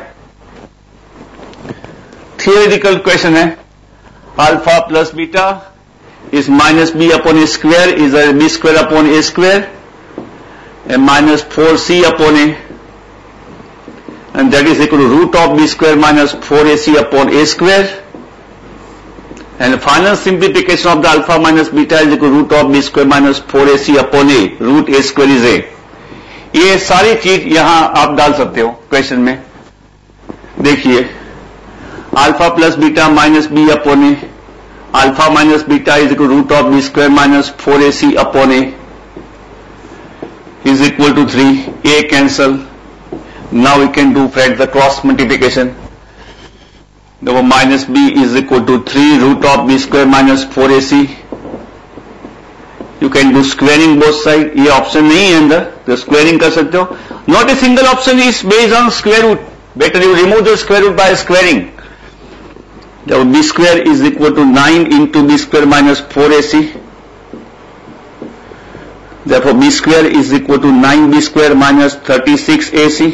A: Theoretical question है. Alpha plus beta is minus b upon a square is a b square upon a square and minus four c upon a, and that is equal to root of b square minus four a c upon a square, and the final simplification of the alpha minus beta is equal to root of b square minus four a c upon a. Root a square is a. ये सारी चीज यहां आप डाल सकते हो question में। देखिए, alpha plus beta minus b upon a, alpha minus beta is equal root of b square minus four a c upon a is equal to three, a cancel. Now we can do friend the cross multiplication. देखो, minus b is equal to three root of b square minus four a c. You can do squaring both side, ये option नहीं है अंदर तो squaring कर सकते हो। Not a single option is based on square root, better you remove the square root by squaring. जब b square is equal to nine into b square minus four a c, therefore b square is equal to nine b square minus thirty-six a c.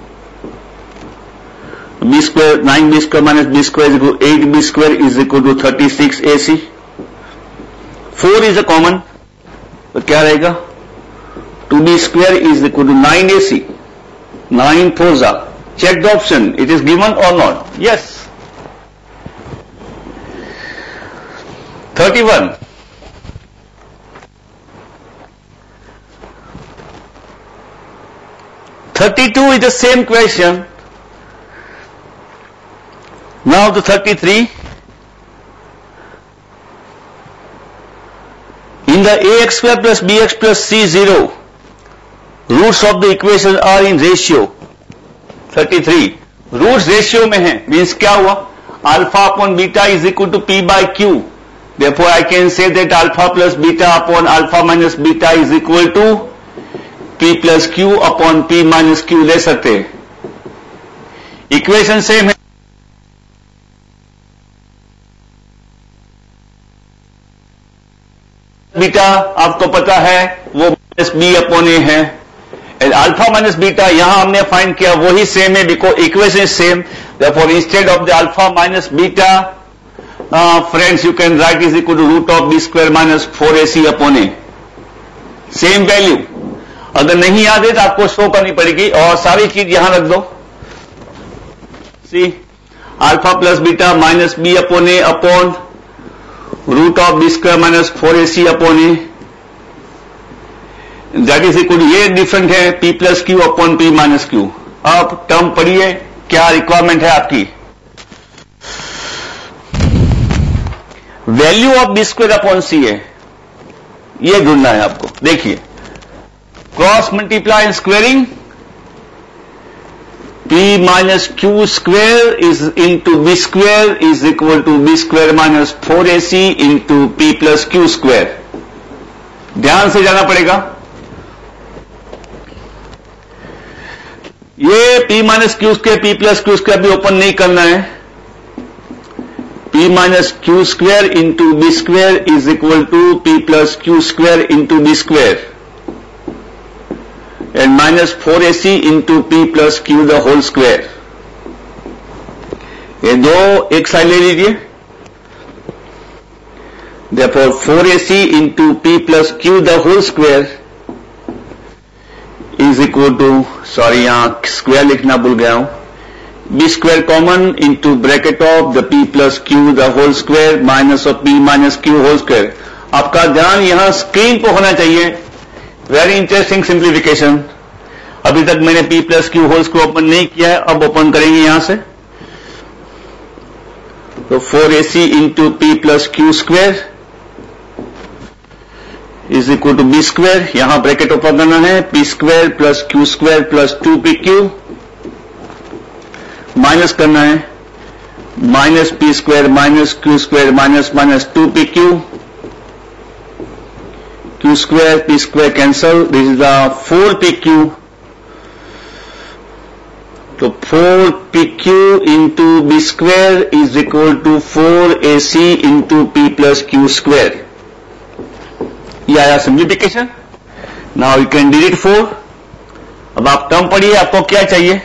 A: b square, nine b square minus b square is equal to eight b square is equal to thirty-six a c. four is a common, तो क्या रहेगा? two b square is equal to nine a c. nine fours are. Check the option. It is given or not? Yes. thirty-one. thirty-two is the same question. Now the thirty-three. In the ax square plus bx plus c zero, roots of the equation are in ratio. thirty-three. Roots ratio में है, means क्या हुआ? Alpha upon beta is equal to p by q. Therefore I can say that alpha plus beta upon alpha minus beta is equal to p plus q upon p minus q ले सकते हैं। Equation same है, beta आपको पता है वो minus b upon ए है, alpha minus beta यहां हमने फाइंड किया वही सेम है, because equation is same. Therefore instead of the alpha minus beta, friends, you can write is equal to root of b square minus four a c upon a, same value. अगर नहीं याद है तो आपको show करनी पड़ेगी और सारी चीज यहां रख दो। See, alpha plus beta minus b upon a upon root of b square minus four a c upon a, that is equal to, ये डिफरेंट है, p plus q upon p minus q. अब term पढ़िए, क्या requirement है आपकी? Value of b square upon c है, ये ढूंढना है आपको। देखिए, cross multiply and squaring, p minus q square is into b square is equal to b square minus four a c into p plus q square। ध्यान से जाना पड़ेगा, ये p minus q square p plus q square भी open नहीं करना है। p minus q square into b square is equal to p plus q square into b square and minus four a c into p plus q the whole square। ये दो एक side ले लीजिए, therefore four a c into p plus q the whole square is equal to, sorry यहां square लिखना भूल गया हूं, b square common into bracket of the p plus q the whole square minus of p minus q whole square। आपका ध्यान यहां screen पर होना चाहिए। Very interesting simplification. अभी तक मैंने p प्लस क्यू होल्स को ओपन नहीं किया है, अब ओपन करेंगे यहां से। तो four a c into p plus q square is equal to b square, यहां ब्रैकेट ओपन करना है, p square plus q square plus two p q, minus करना है, minus p square minus q square minus minus two p q, q square p square cancel, this is the four p q, तो four p q into b square is equal to four a c into p plus q square। ये आया simplification. Now you can delete four. अब आप term पढ़िए, आपको क्या चाहिए?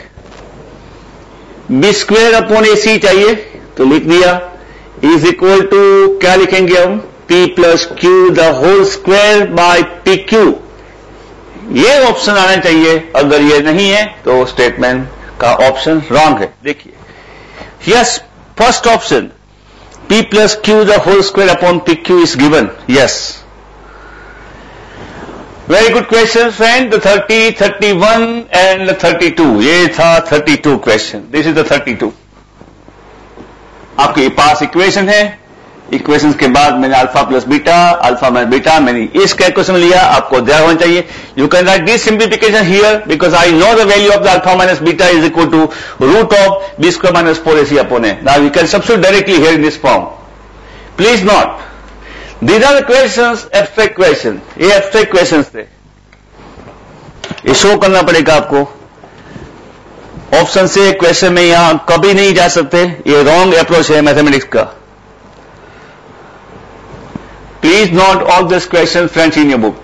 A: b square upon a c चाहिए, तो लिख दिया इज इक्वल टू, क्या लिखेंगे हम? p plus q the whole square by p q. ये ऑप्शन आना चाहिए, अगर ये नहीं है तो स्टेटमेंट का ऑप्शन रॉन्ग है। देखिए, yes, first option p plus q the whole square upon p q is given, yes. Very good question friend, the thirty, thirty one and thirty two. ये था thirty two question. This is the thirty two. आपके पास equation है. Equations के बाद मैंने alpha plus beta, alpha minus beta, मैंने इस कैलकुलेशन लिया. आपको ध्यान होना चाहिए. You can write this simplification here because I know the value of the alpha minus beta is equal to root of b square minus four a c upon a. Now you can substitute directly here in this form. Please not, these are the questions, abstract questions. ये abstract questions थे. ये show करना पड़ेगा आपको. Option से question में यहां कभी नहीं जा सकते. ये रॉन्ग अप्रोच है मैथमेटिक्स का. Please note all this question friends in your book.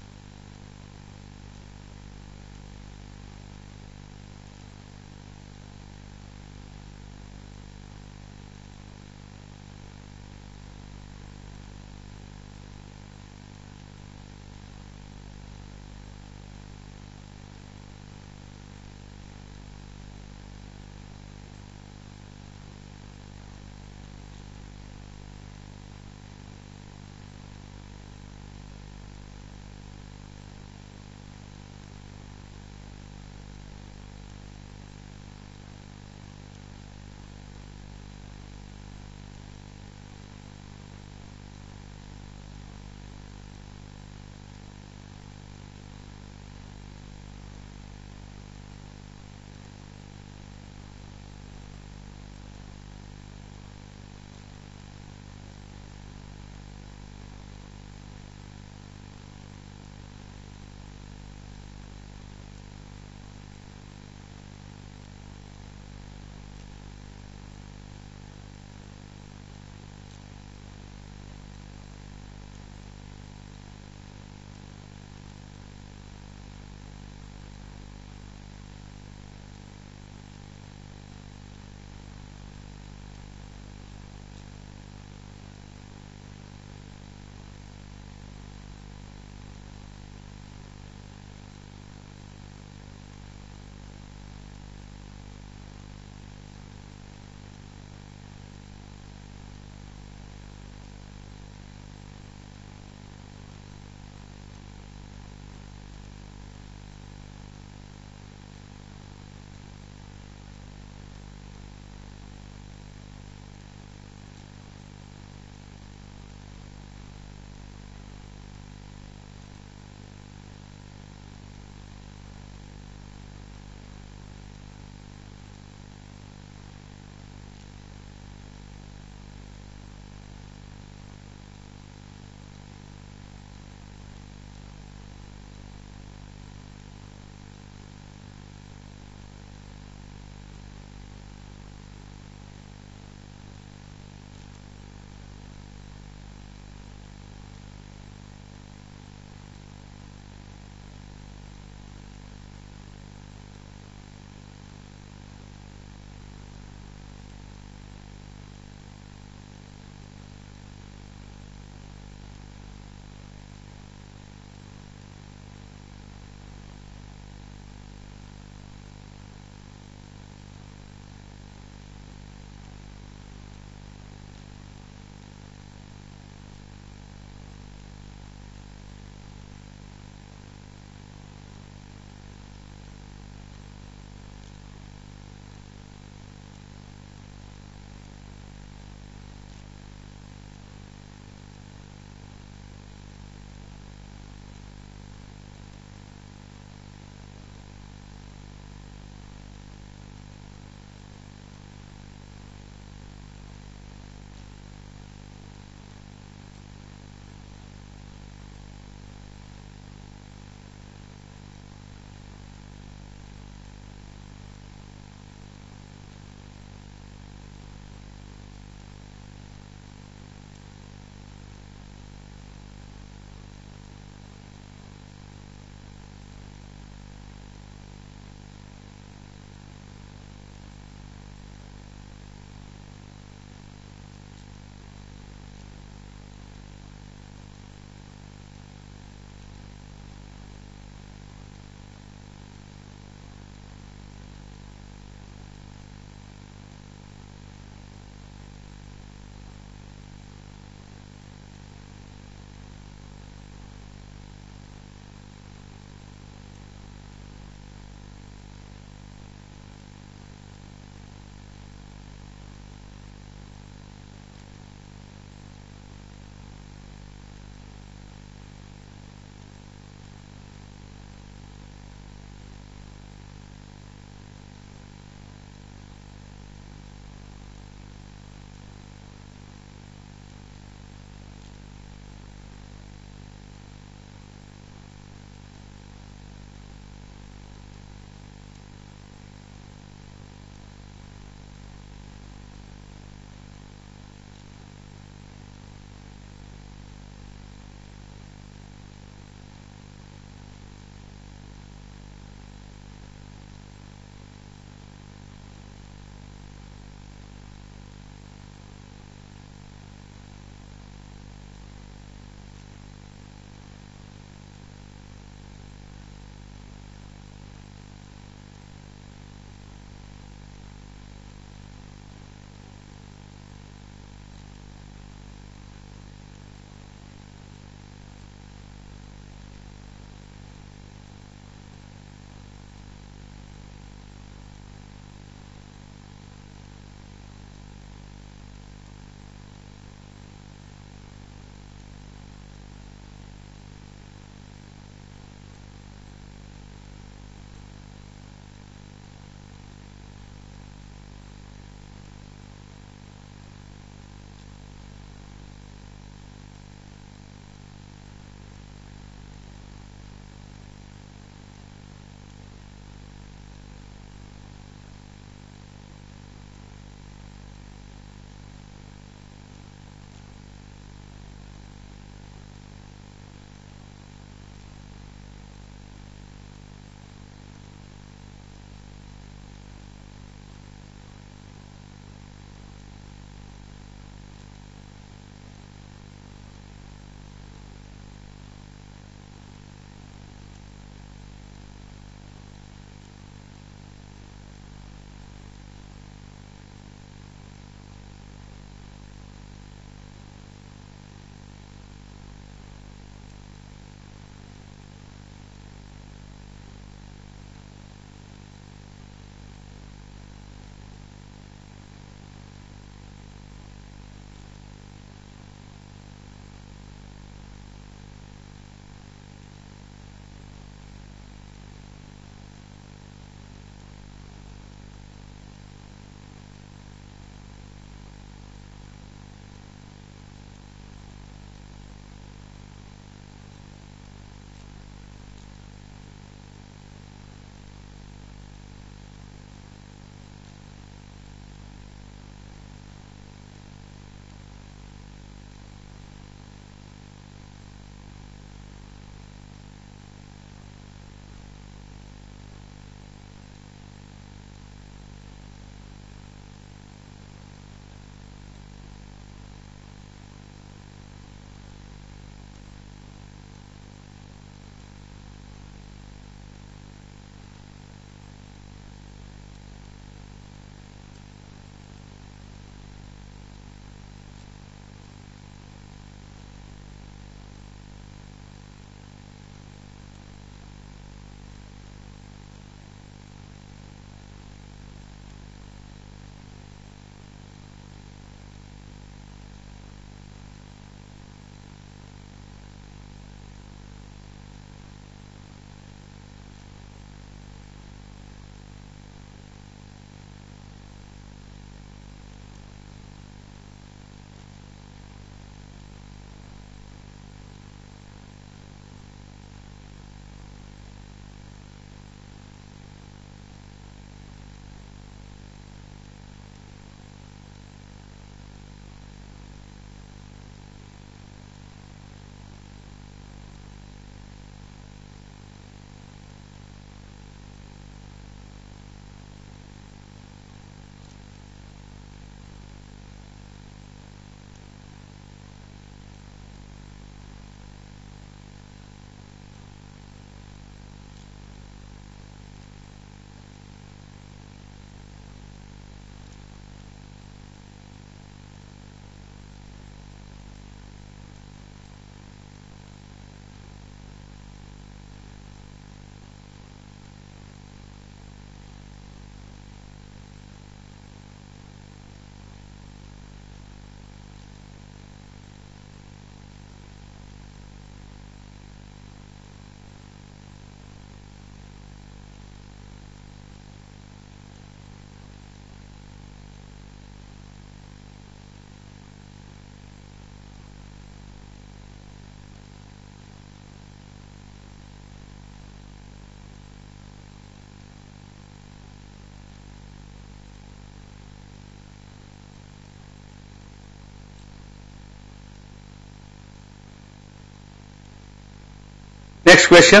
A: Next question.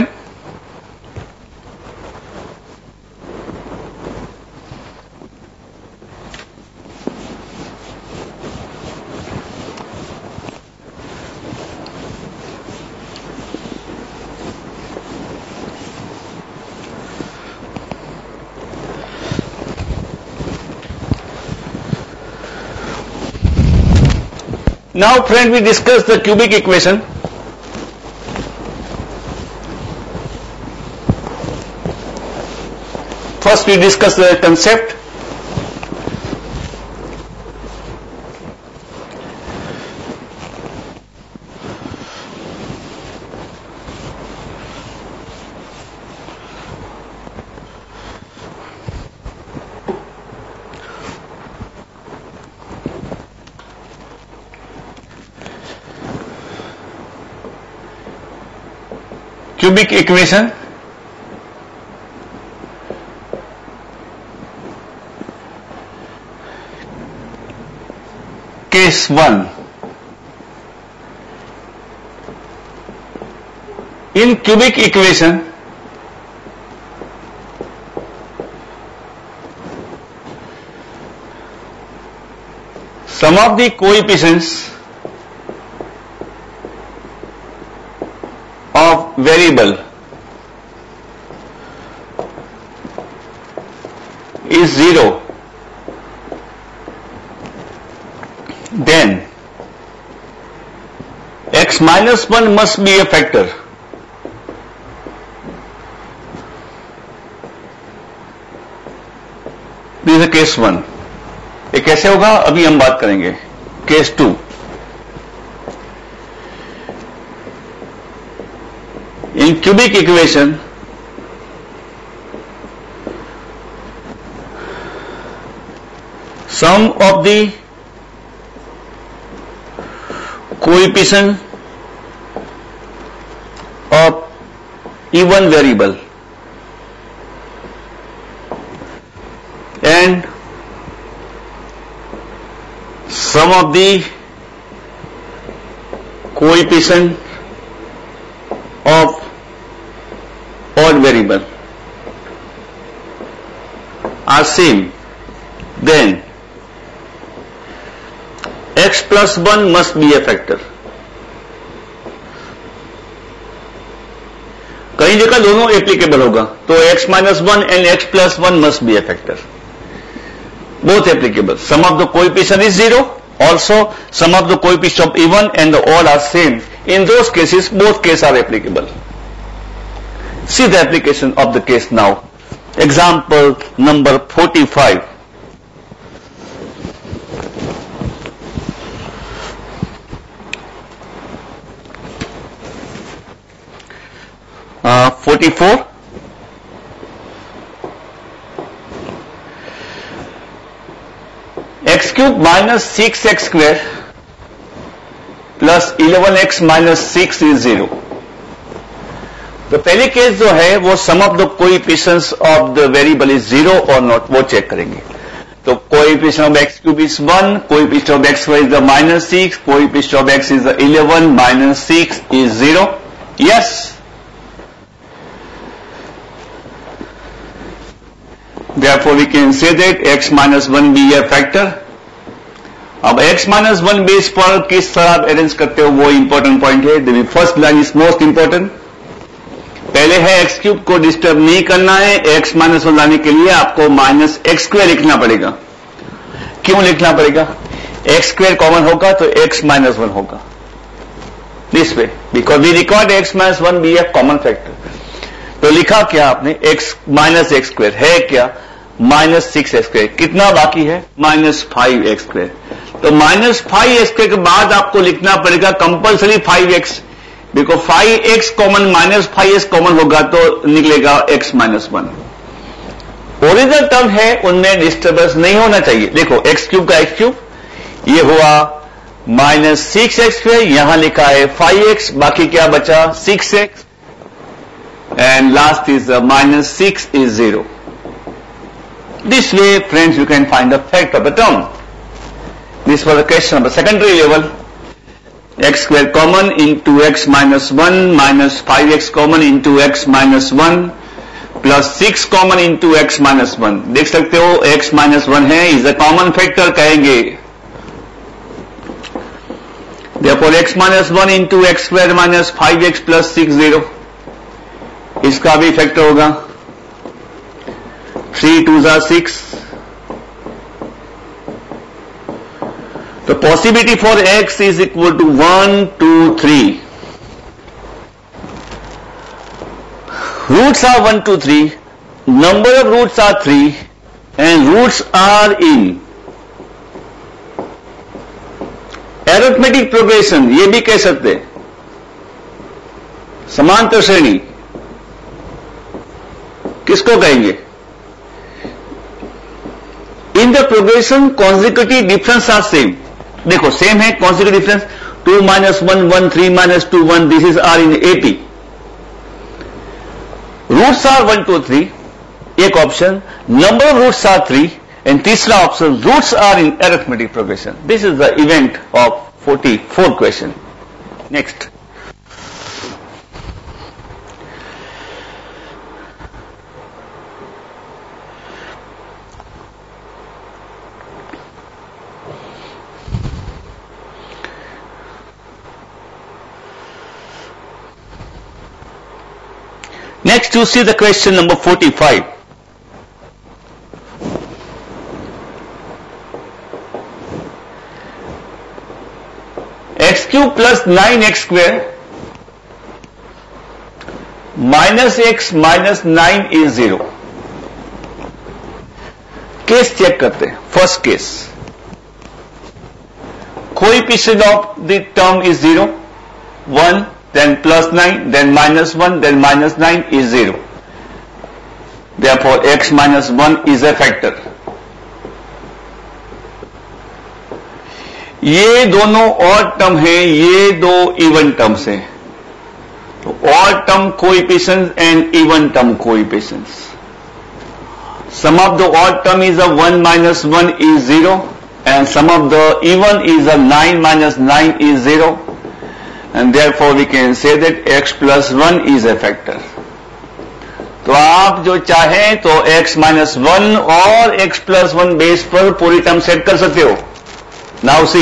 A: Now, friend, we discuss the cubic equation. First, we discuss the concept. Cubic equation. Case one. In cubic equation, sum of the coefficients of variable is zero, then x minus one must be a factor. This is case one. ये कैसे होगा अभी हम बात करेंगे. Case two. In cubic equation, sum of the coefficient of even variable and sum of the coefficient of odd variable are same, then x plus one must be a factor. कहीं जगह दोनों एप्लीकेबल होगा तो x minus one and x plus one must be a factor. Both applicable. Sum of the coefficient is zero. Also, sum of the coefficient of even and the odd are same. In those cases, both cases are applicable. See the application of the case now. Example number forty-five. Uh, forty-four. X cube minus six x square plus eleven x minus six is zero. तो पहले case जो है वो sum of the coefficients of the variable is zero और not, वो check करेंगे. तो coefficient of x cube is one, coefficient of x y is the minus six, coefficient of x is the eleven, minus six is zero. Yes, therefore we can say that x minus one be a factor. अब x minus one base पर किस तरह आप arrange करते हो वो important point है. The first line is most important. पहले है एक्स क्यूब को डिस्टर्ब नहीं करना है. एक्स माइनस वन लाने के लिए आपको माइनस एक्स स्क्वायर लिखना पड़ेगा. क्यों लिखना पड़ेगा? एक्स स्क्वायर कॉमन होगा तो एक्स माइनस वन होगा. This way, because we record x minus one be a common factor. तो लिखा क्या आपने? एक्स माइनस एक्स स्क्वायर है क्या? Minus six x square. कितना बाकी है? Minus five x square. तो माइनस फाइव एक्स स्क्वायर के बाद आपको लिखना पड़ेगा compulsory five x, because five x common minus five x common होगा तो निकलेगा x minus one. Original term है उनमें डिस्टर्बेंस नहीं होना चाहिए. देखो एक्स क्यूब का एक्स क्यूब, ये हुआ माइनस सिक्स एक्स स्क्वायर, यहां लिखा है फाइव एक्स, बाकी क्या बचा? Six x, and last is minus six is zero. This way, friends, you can find the fact of the term. This was a question of the secondary level. x square common into x minus one minus five x common into x minus one plus six common into x minus one. देख सकते हो x minus one है, is a common factor कहेंगे. Therefore x minus one into x square minus five x plus six zero, इसका भी factor होगा. three twos are six. The possibility for x is equal to one, two, three. Roots are one, two, three. Number of roots are three, and roots are in arithmetic progression. ये भी कह सकते हैं समांतर श्रेणी. किसको कहेंगे? In the progression, consecutive difference are same. देखो सेम है consecutive difference. two minus one, one, three minus two, one. This is are in eighty. Roots are one, two, three. एक option. Number of roots are three. And तीसरा ऑप्शन, roots are in arithmetic progression. This is the event of forty-four question. Next. Next you see the question number forty-five. X cube plus nine x square minus x minus nine is zero. Case check करते हैं. First case, coefficient of the term is zero, one, then plus nine, then minus one, then minus nine is zero. Therefore x minus one is a factor. ये दोनों odd term है, ये दो even terms है. तो odd term coefficients and even term coefficients. Sum of the odd term is a one minus one is zero, and sum of the even is a nine minus nine is zero. And therefore we can say that x plus one is a factor. तो आप जो चाहें तो x minus one और x plus one base पर पूरी term set कर सकते हो. Now see,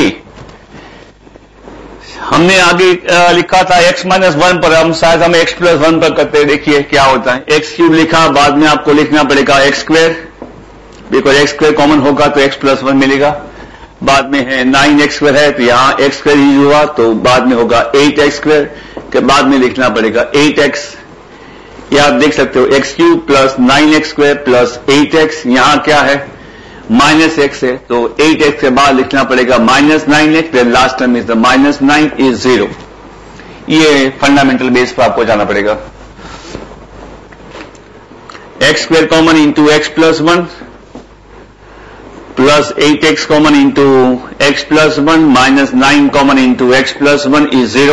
A: हमने आगे लिखा था x minus one पर, हम शायद हम x plus one पर करते हैं. देखिए क्या होता है. x क्यूब लिखा, बाद में आपको लिखना पड़ेगा x square, because x square common होगा तो x plus one मिलेगा. बाद में है नाइन एक्स स्क्वायर है तो यहां x स्क्वायर यूज हुआ, तो बाद में होगा एट एक्स स्क्वायर, के बाद में लिखना पड़ेगा एट एक्स. या आप देख सकते हो x cube plus nine x square plus eight x. यहां क्या है? माइनस एक्स है, तो एट एक्स के बाद लिखना पड़ेगा माइनस नाइन एक्स. फिर last term is the minus nine is zero. ये फंडामेंटल बेस पर आपको जाना पड़ेगा. X square common into x plus one plus eight x common into x plus one minus nine common into x plus one is zero.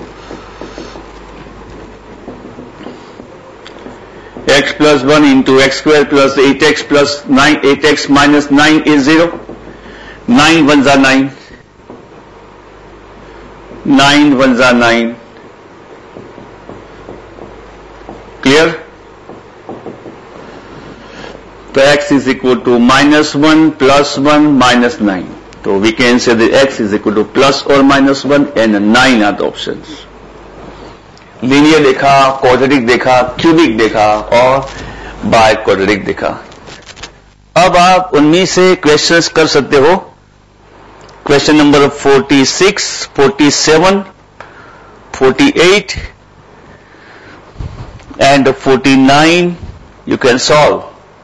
A: X plus one into x square plus eight x plus nine, eight x minus nine is zero. nine ones are nine. nine ones are nine. Clear? So x is equal to minus one plus one minus nine. So we can say that x is equal to plus or minus one and nine are the options. Linear देखा, quadratic देखा, cubic देखा और biquadratic देखा. अब आप उनमें से questions कर सकते हो. Question number forty-six, forty-seven, forty-eight and forty-nine you can solve.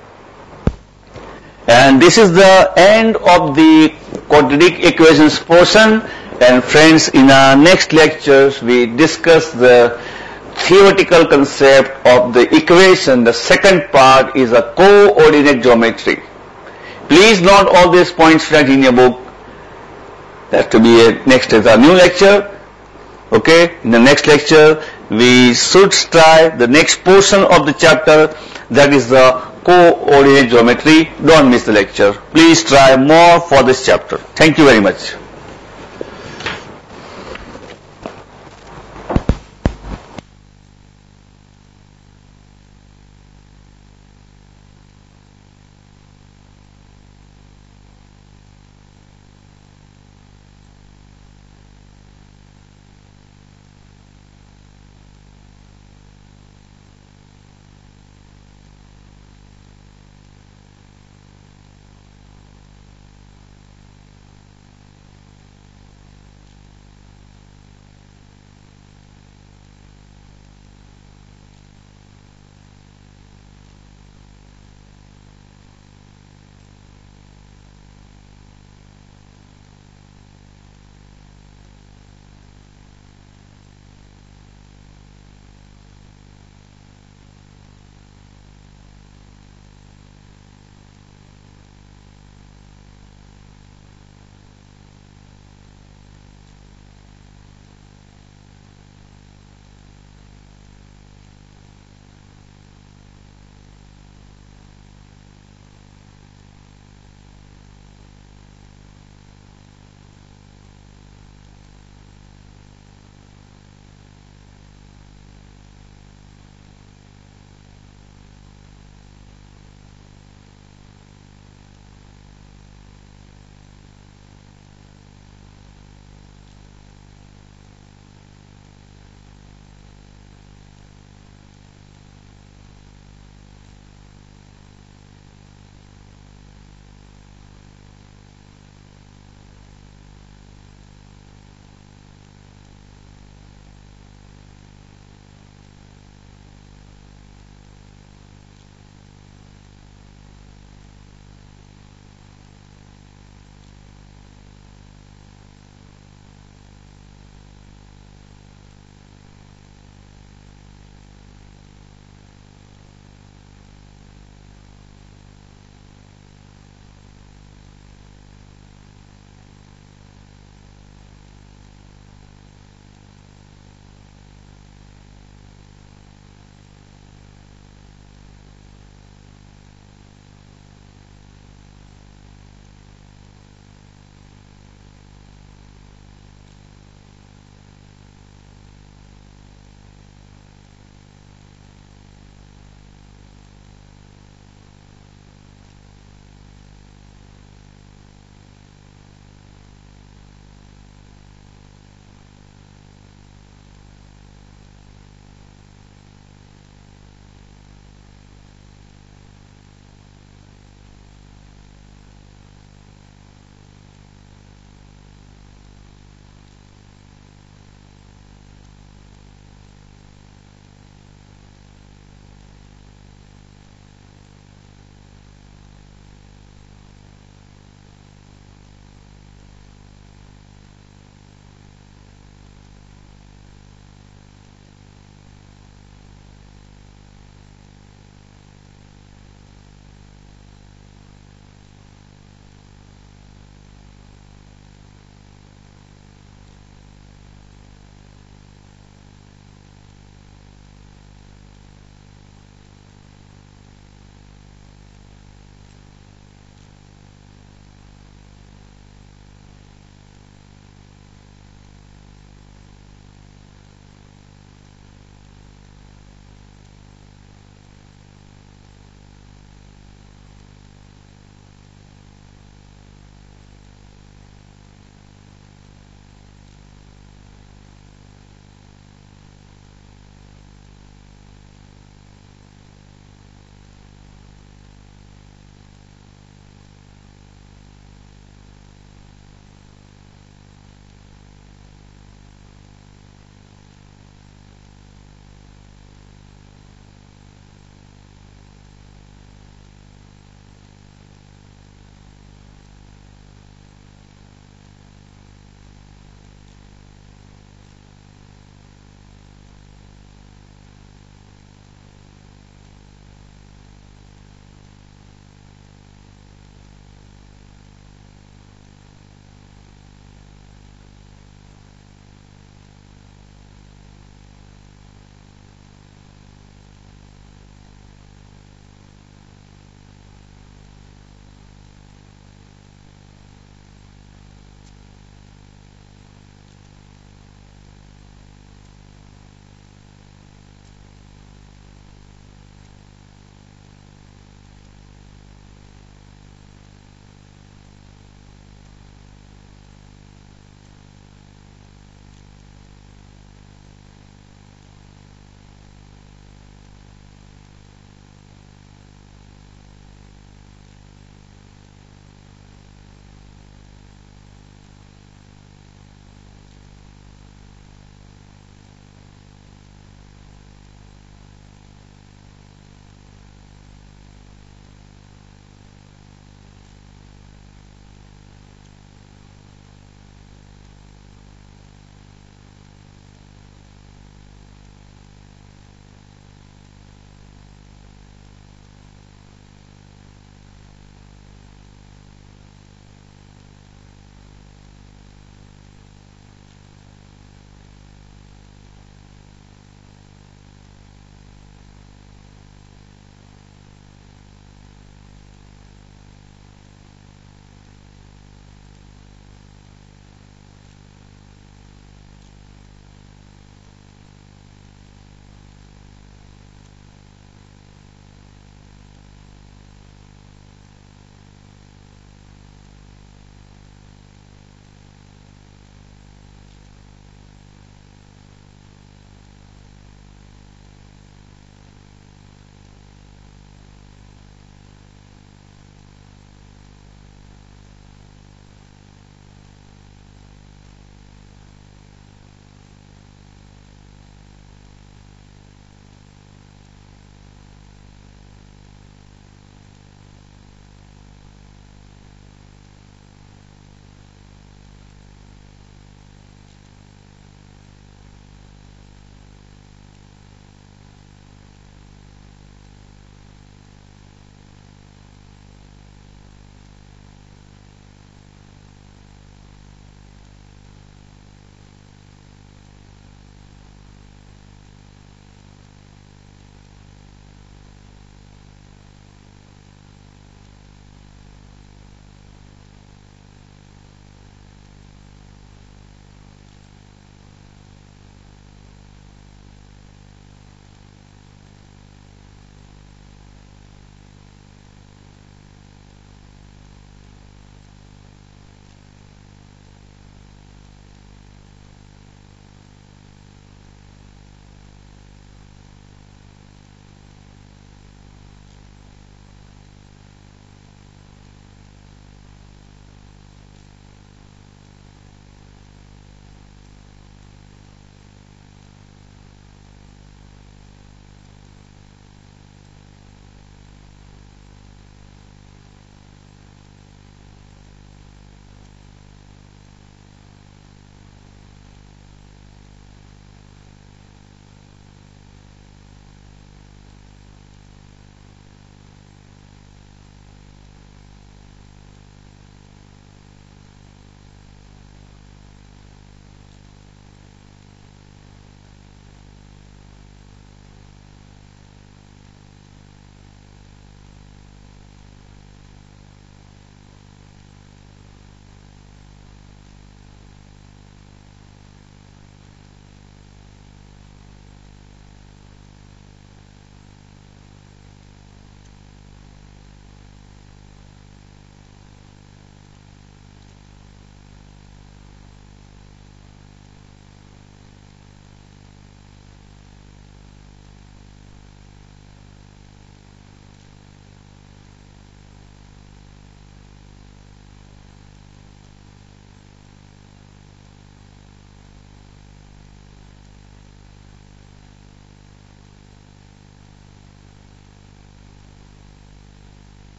A: And this is the end of the quadratic equations portion. And friends, in our next lectures we discuss the theoretical concept of the equation. The second part is a coordinate geometry. Please note all these points right in your book. That to be a next is a new lecture. Okay, in the next lecture we should try the next portion of the chapter, that is the coordinate geometry. Don't miss the lecture. Please try more for this chapter. Thank you very much.